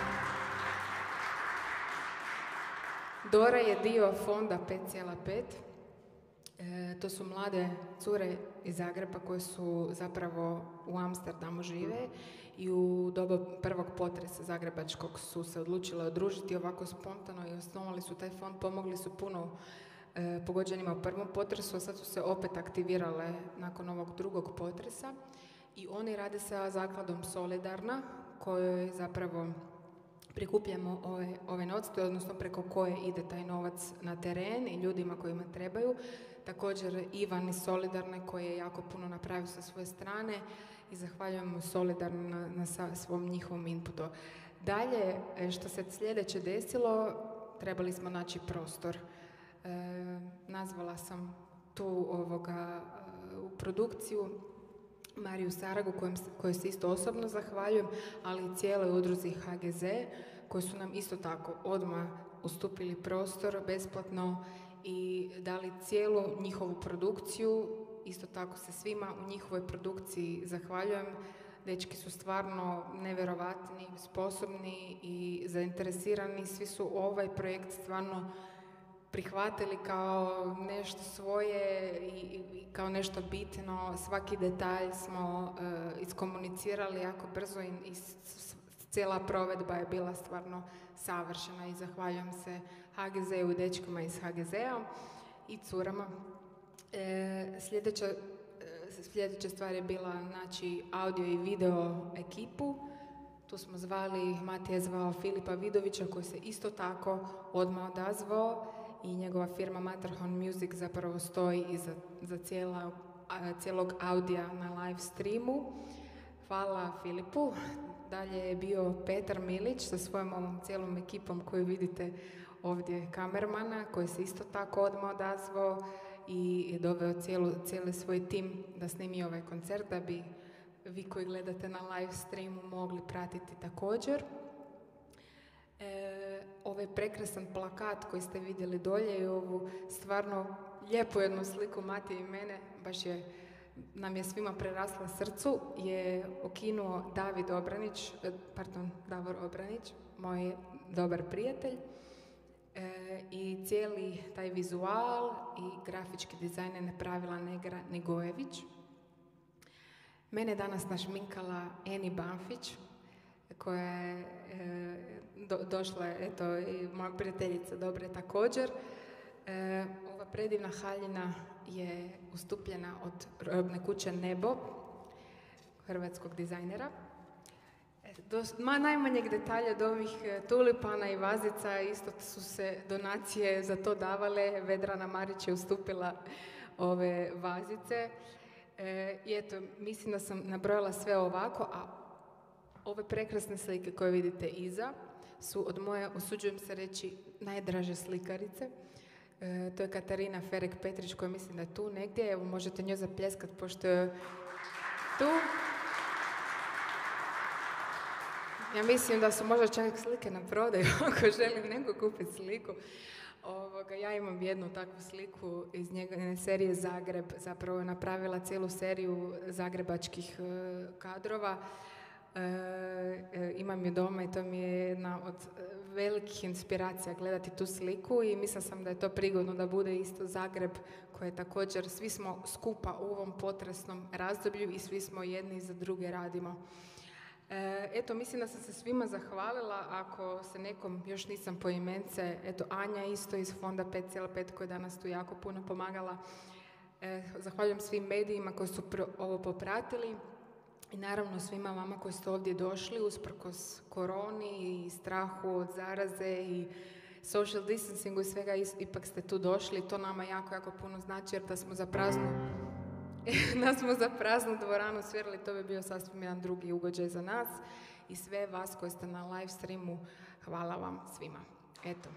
Dora je dio fonda pet zarez pet. E, to su mlade cure iz Zagreba koje su zapravo u Amsterdamu žive i u dobu prvog potresa zagrebačkog su se odlučile odružiti ovako spontano i osnovali su taj fond, pomogli su puno e, pogođenima u prvom potresu, a sad su se opet aktivirale nakon ovog drugog potresa i oni rade sa zakladom Solidarna kojoj zapravo prikupljamo ove, ove novce, odnosno preko koje ide taj novac na teren i ljudima kojima trebaju. Također Ivan iz Solidarne koji je jako puno napravio sa svoje strane i zahvaljujemo Solidarno na, na sa, svom njihovom inputu. Dalje, što se sljedeće desilo, trebali smo naći prostor. E, nazvala sam tu ovoga u produkciju Mariju Saragu kojoj se isto osobno zahvaljujem, ali i cijeloj udruzi H G Z koji su nam isto tako odmah ustupili prostor besplatno i dali cijelu njihovu produkciju. Isto tako se svima u njihovoj produkciji zahvaljujem. Dečki su stvarno nevjerovatni, sposobni i zainteresirani. Svi su ovaj projekt stvarno prihvatili kao nešto svoje i, i kao nešto bitno. Svaki detalj smo uh, iskomunicirali jako brzo i, i s, s, cijela provedba je bila stvarno savršena i zahvaljujem se H G Z-u i dečkima iz H G Z-a i curama. E, sljedeća, e, sljedeća stvar je bila znači, audio i video ekipu. Tu smo zvali, Matija je zvao Filipa Vidovića koji se isto tako odmah odazvao i njegova firma Matterhorn Music zapravo stoji iza za cijela a, cijelog audija na live streamu. Hvala Filipu. Dalje je bio Petar Milić sa svojom ovom cijelom ekipom koju vidite ovdje, kamermana, koji se isto tako odmah odazvao i je doveo cijelu, cijeli svoj tim da snimi ovaj koncert, da bi vi koji gledate na live streamu mogli pratiti također. E, ovaj prekrasan plakat koji ste vidjeli dolje i ovu stvarno lijepu jednu sliku Matije i mene, baš je, nam je svima prerasla srcu, je okinuo David Obranić, pardon, Davor Obranić, moj dobar prijatelj. E, I cijeli taj vizual i grafički dizajn je napravila Negra Negojević. Mene je danas našminkala Eni Banfić, koja je e, do, došla, eto, i moja prijateljica Dobre također. E, ova predivna haljina je ustupljena od robne kuće Nebo, hrvatskog dizajnera. Do ma, najmanjeg detalja od ovih tulipana i vazica isto su se donacije za to davale. Vedrana Marić je ustupila ove vazice. E, I eto, mislim da sam nabrojala sve ovako, a ove prekrasne slike koje vidite iza su od moje, usuđujem se reći, najdraže slikarice. E, to je Katarina Ferek-Petrić, koja mislim da je tu negdje. Evo, možete njoj zapljeskat pošto je tu. Ja mislim da su možda čak slike na prodaju, ako želim neko kupiti sliku. Ovoga, ja imam jednu takvu sliku iz njegove serije Zagreb. Zapravo je napravila cijelu seriju zagrebačkih e, kadrova. E, e, imam je doma i to mi je jedna od velikih inspiracija gledati tu sliku i mislila sam da je to prigodno da bude isto Zagreb, koji je također, svi smo skupa u ovom potresnom razdoblju i svi smo jedni za druge radimo. E, eto, mislim da sam se svima zahvalila. Ako se nekom još nisam po imence, eto, Anja isto iz Fonda pet zarez pet koja je danas tu jako puno pomagala. E, zahvaljujem svim medijima koji su pro, ovo popratili i naravno svima vama koji ste ovdje došli usprkos koroni i strahu od zaraze i social distancingu i svega, ipak ste tu došli. To nama jako, jako puno znači, jer da smo za praznu da smo za praznu dvoranu svirali, to bi bio sasvim jedan drugi ugođaj za nas. I sve vas koji ste na live streamu, hvala vam svima. Eto.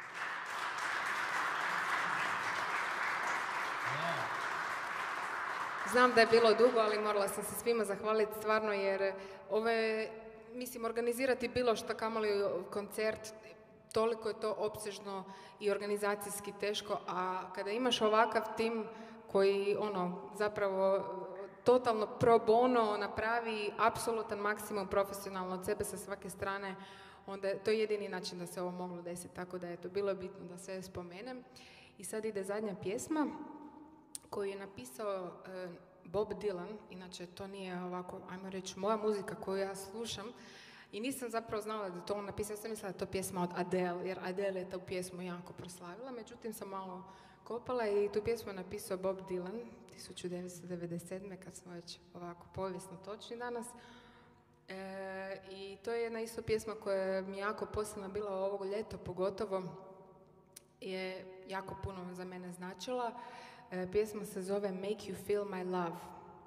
Znam da je bilo dugo, ali morala sam se svima zahvaliti stvarno, jer ove, mislim, organizirati bilo što, kamoli koncert, toliko je to opsežno i organizacijski teško, a kada imaš ovakav tim koji, ono, zapravo totalno pro bono napravi apsolutan maksimum profesionalno od sebe sa svake strane, onda je to jedini način da se ovo moglo desiti, tako da je to bilo bitno da sve spomenem. I sad ide zadnja pjesma koju je napisao e, Bob Dylan, inače to nije ovako, ajmo reći, moja muzika koju ja slušam i nisam zapravo znala da to on napisao, ja sam mislila da je to pjesma od Adele, jer Adele je tu pjesmu jako proslavila, međutim sam malo kopala i tu pjesmu je napisao Bob Dylan tisuću devetsto devedeset sedme kad smo već ovako povijesno točni danas. E, I to je jedna isto pjesma koja mi jako posebno bila ovog ljeta, pogotovo je jako puno za mene značila. E, pjesma se zove Make You Feel My Love.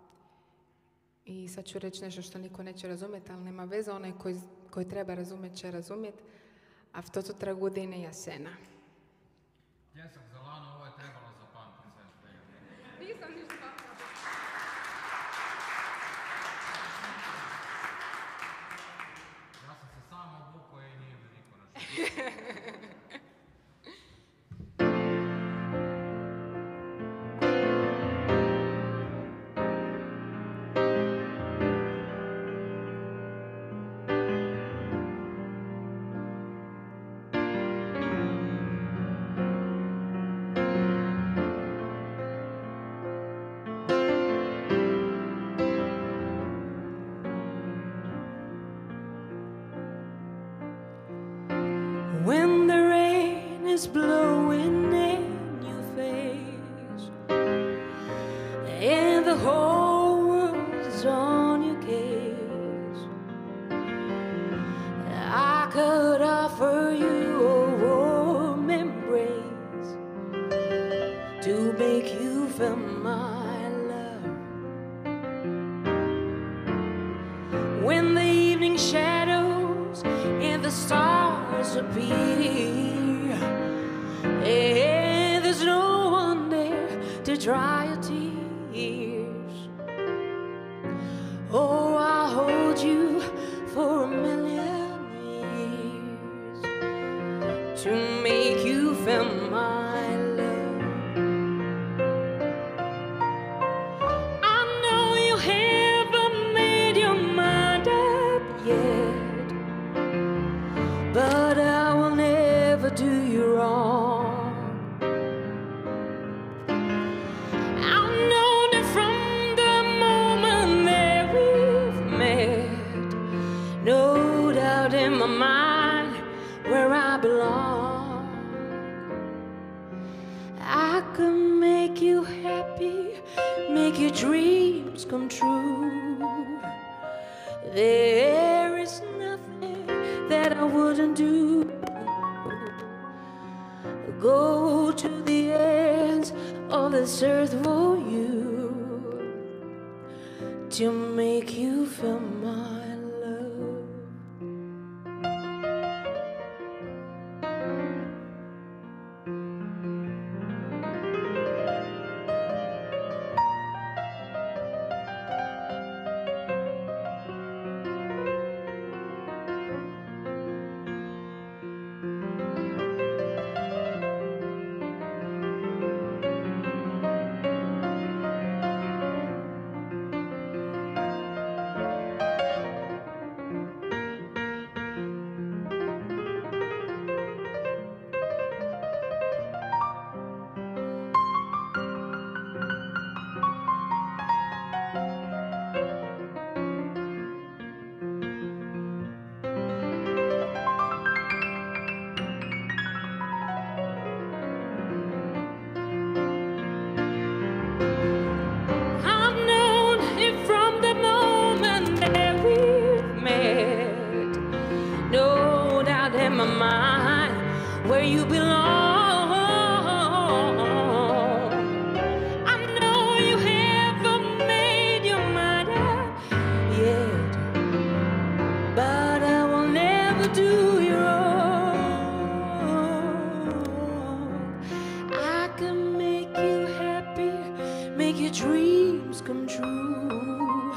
I sad ću reći nešto što niko neće razumjeti, ali nema veze, onaj koji, koji treba razumjeti će razumjeti. A v toto tra godine jasena. Pljesak za Lanu, ovo je trebalo zapamtiti sve. Nisam ništa zapamtila. Ja sam se sam obukao i nije mi niko našao. When the rain is blowing in your face and the whole world is on your case, I could offer you a warm embrace to make you feel my love. disappear. And there's no one there to dry your tears. Oh, I'll hold you for a million years to make you feel my love. I know you haven't made your mind up yet, but I will never do you wrong. I've known it from the moment that we've met. No doubt in my mind where I belong. I can make you happy, make your dreams come true. There is nothing that I wouldn't do. Go to the ends of this earth for you to make you feel my love. I've known it from the moment that we've met. No doubt in my mind where you belong. I know you haven't made your mind up yet, but I will never do you wrong. I can make you happy, make your dreams come true.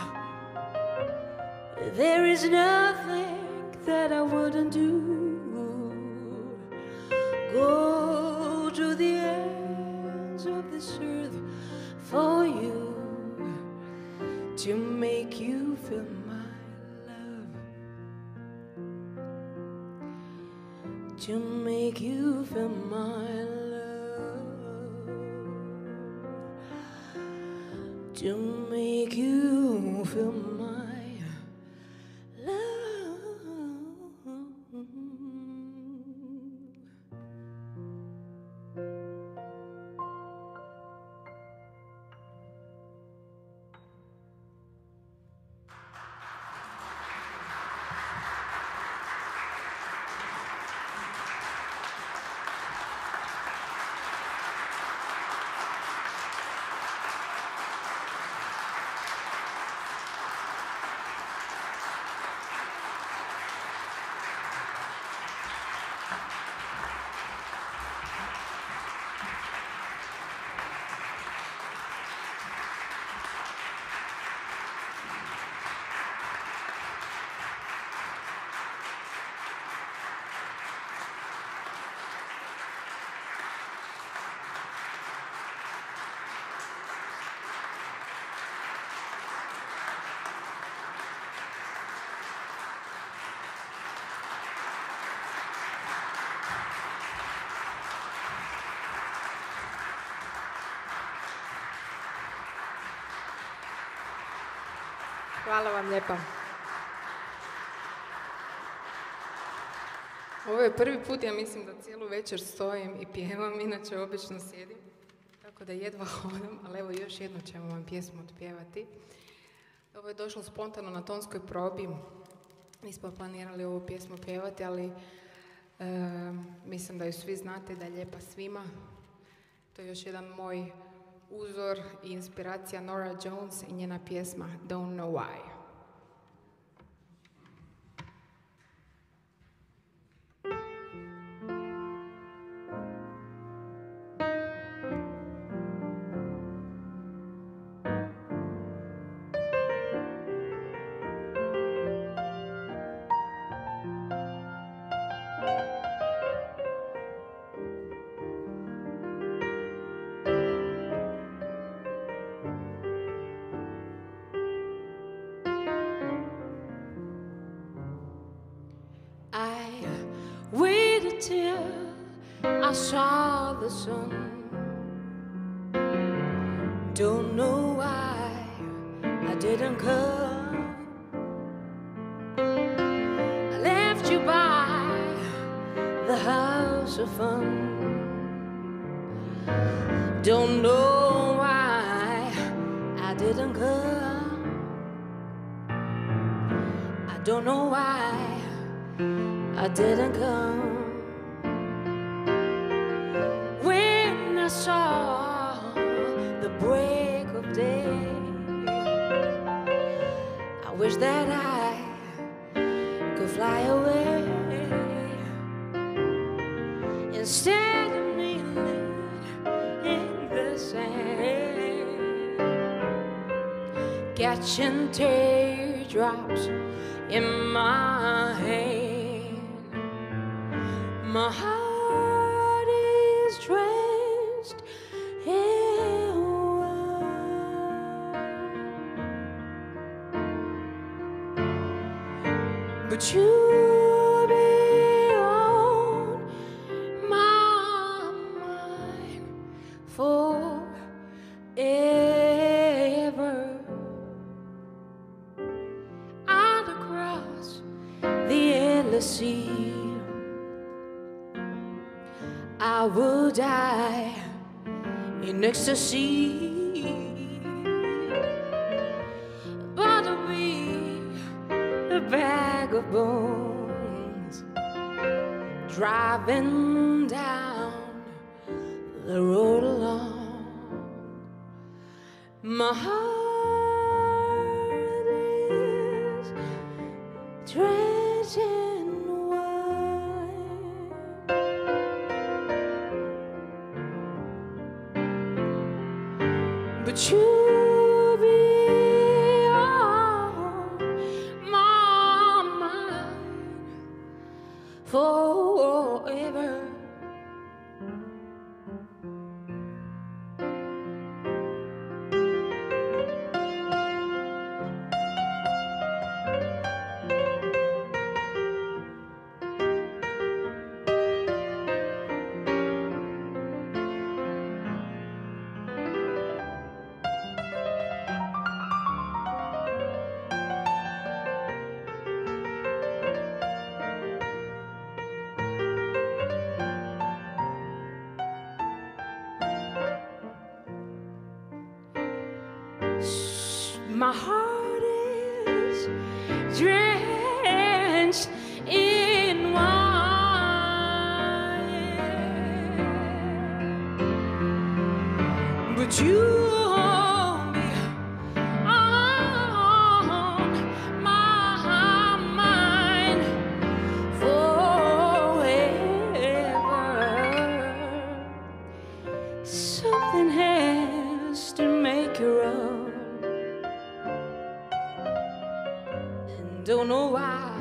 There is nothing that I wouldn't do. Go to the ends of this earth for you to make you feel my love, to make you feel my love, to make you feel my love. Hvala vam lijepa. Ovo je prvi put, ja mislim, da cijelu večer stojim i pjevam, inače obično sjedim, tako da jedva hodam, ali evo još jednu ćemo vam pjesmu otpjevati. Ovo je došlo spontano na tonskoj probi, nismo planirali ovu pjesmu pjevati, ali e, mislim da ju svi znate, da je lijepa svima. To je još jedan moj uzor i inspiracija Nora Jones i njena pjesma Don't Know Why. till I saw the sun. Don't know why I didn't come. I left you by the house of fun. Don't know why I didn't come. I don't know why I didn't come. When I saw the break of day, I wish that I could fly away instead of kneeling in the sand, catching teardrops in my hand. My heart is drenched in wine, but you'll be on my mind forever. Out across the endless sea, I will die in ecstasy, but I'll be a bag of bones driving down the road alone. My heart is drenched in wine, but you'll be on my mind forever. My heart is drenched in wine, but you'll be on my mind forever. Something has to make you run. Don't know why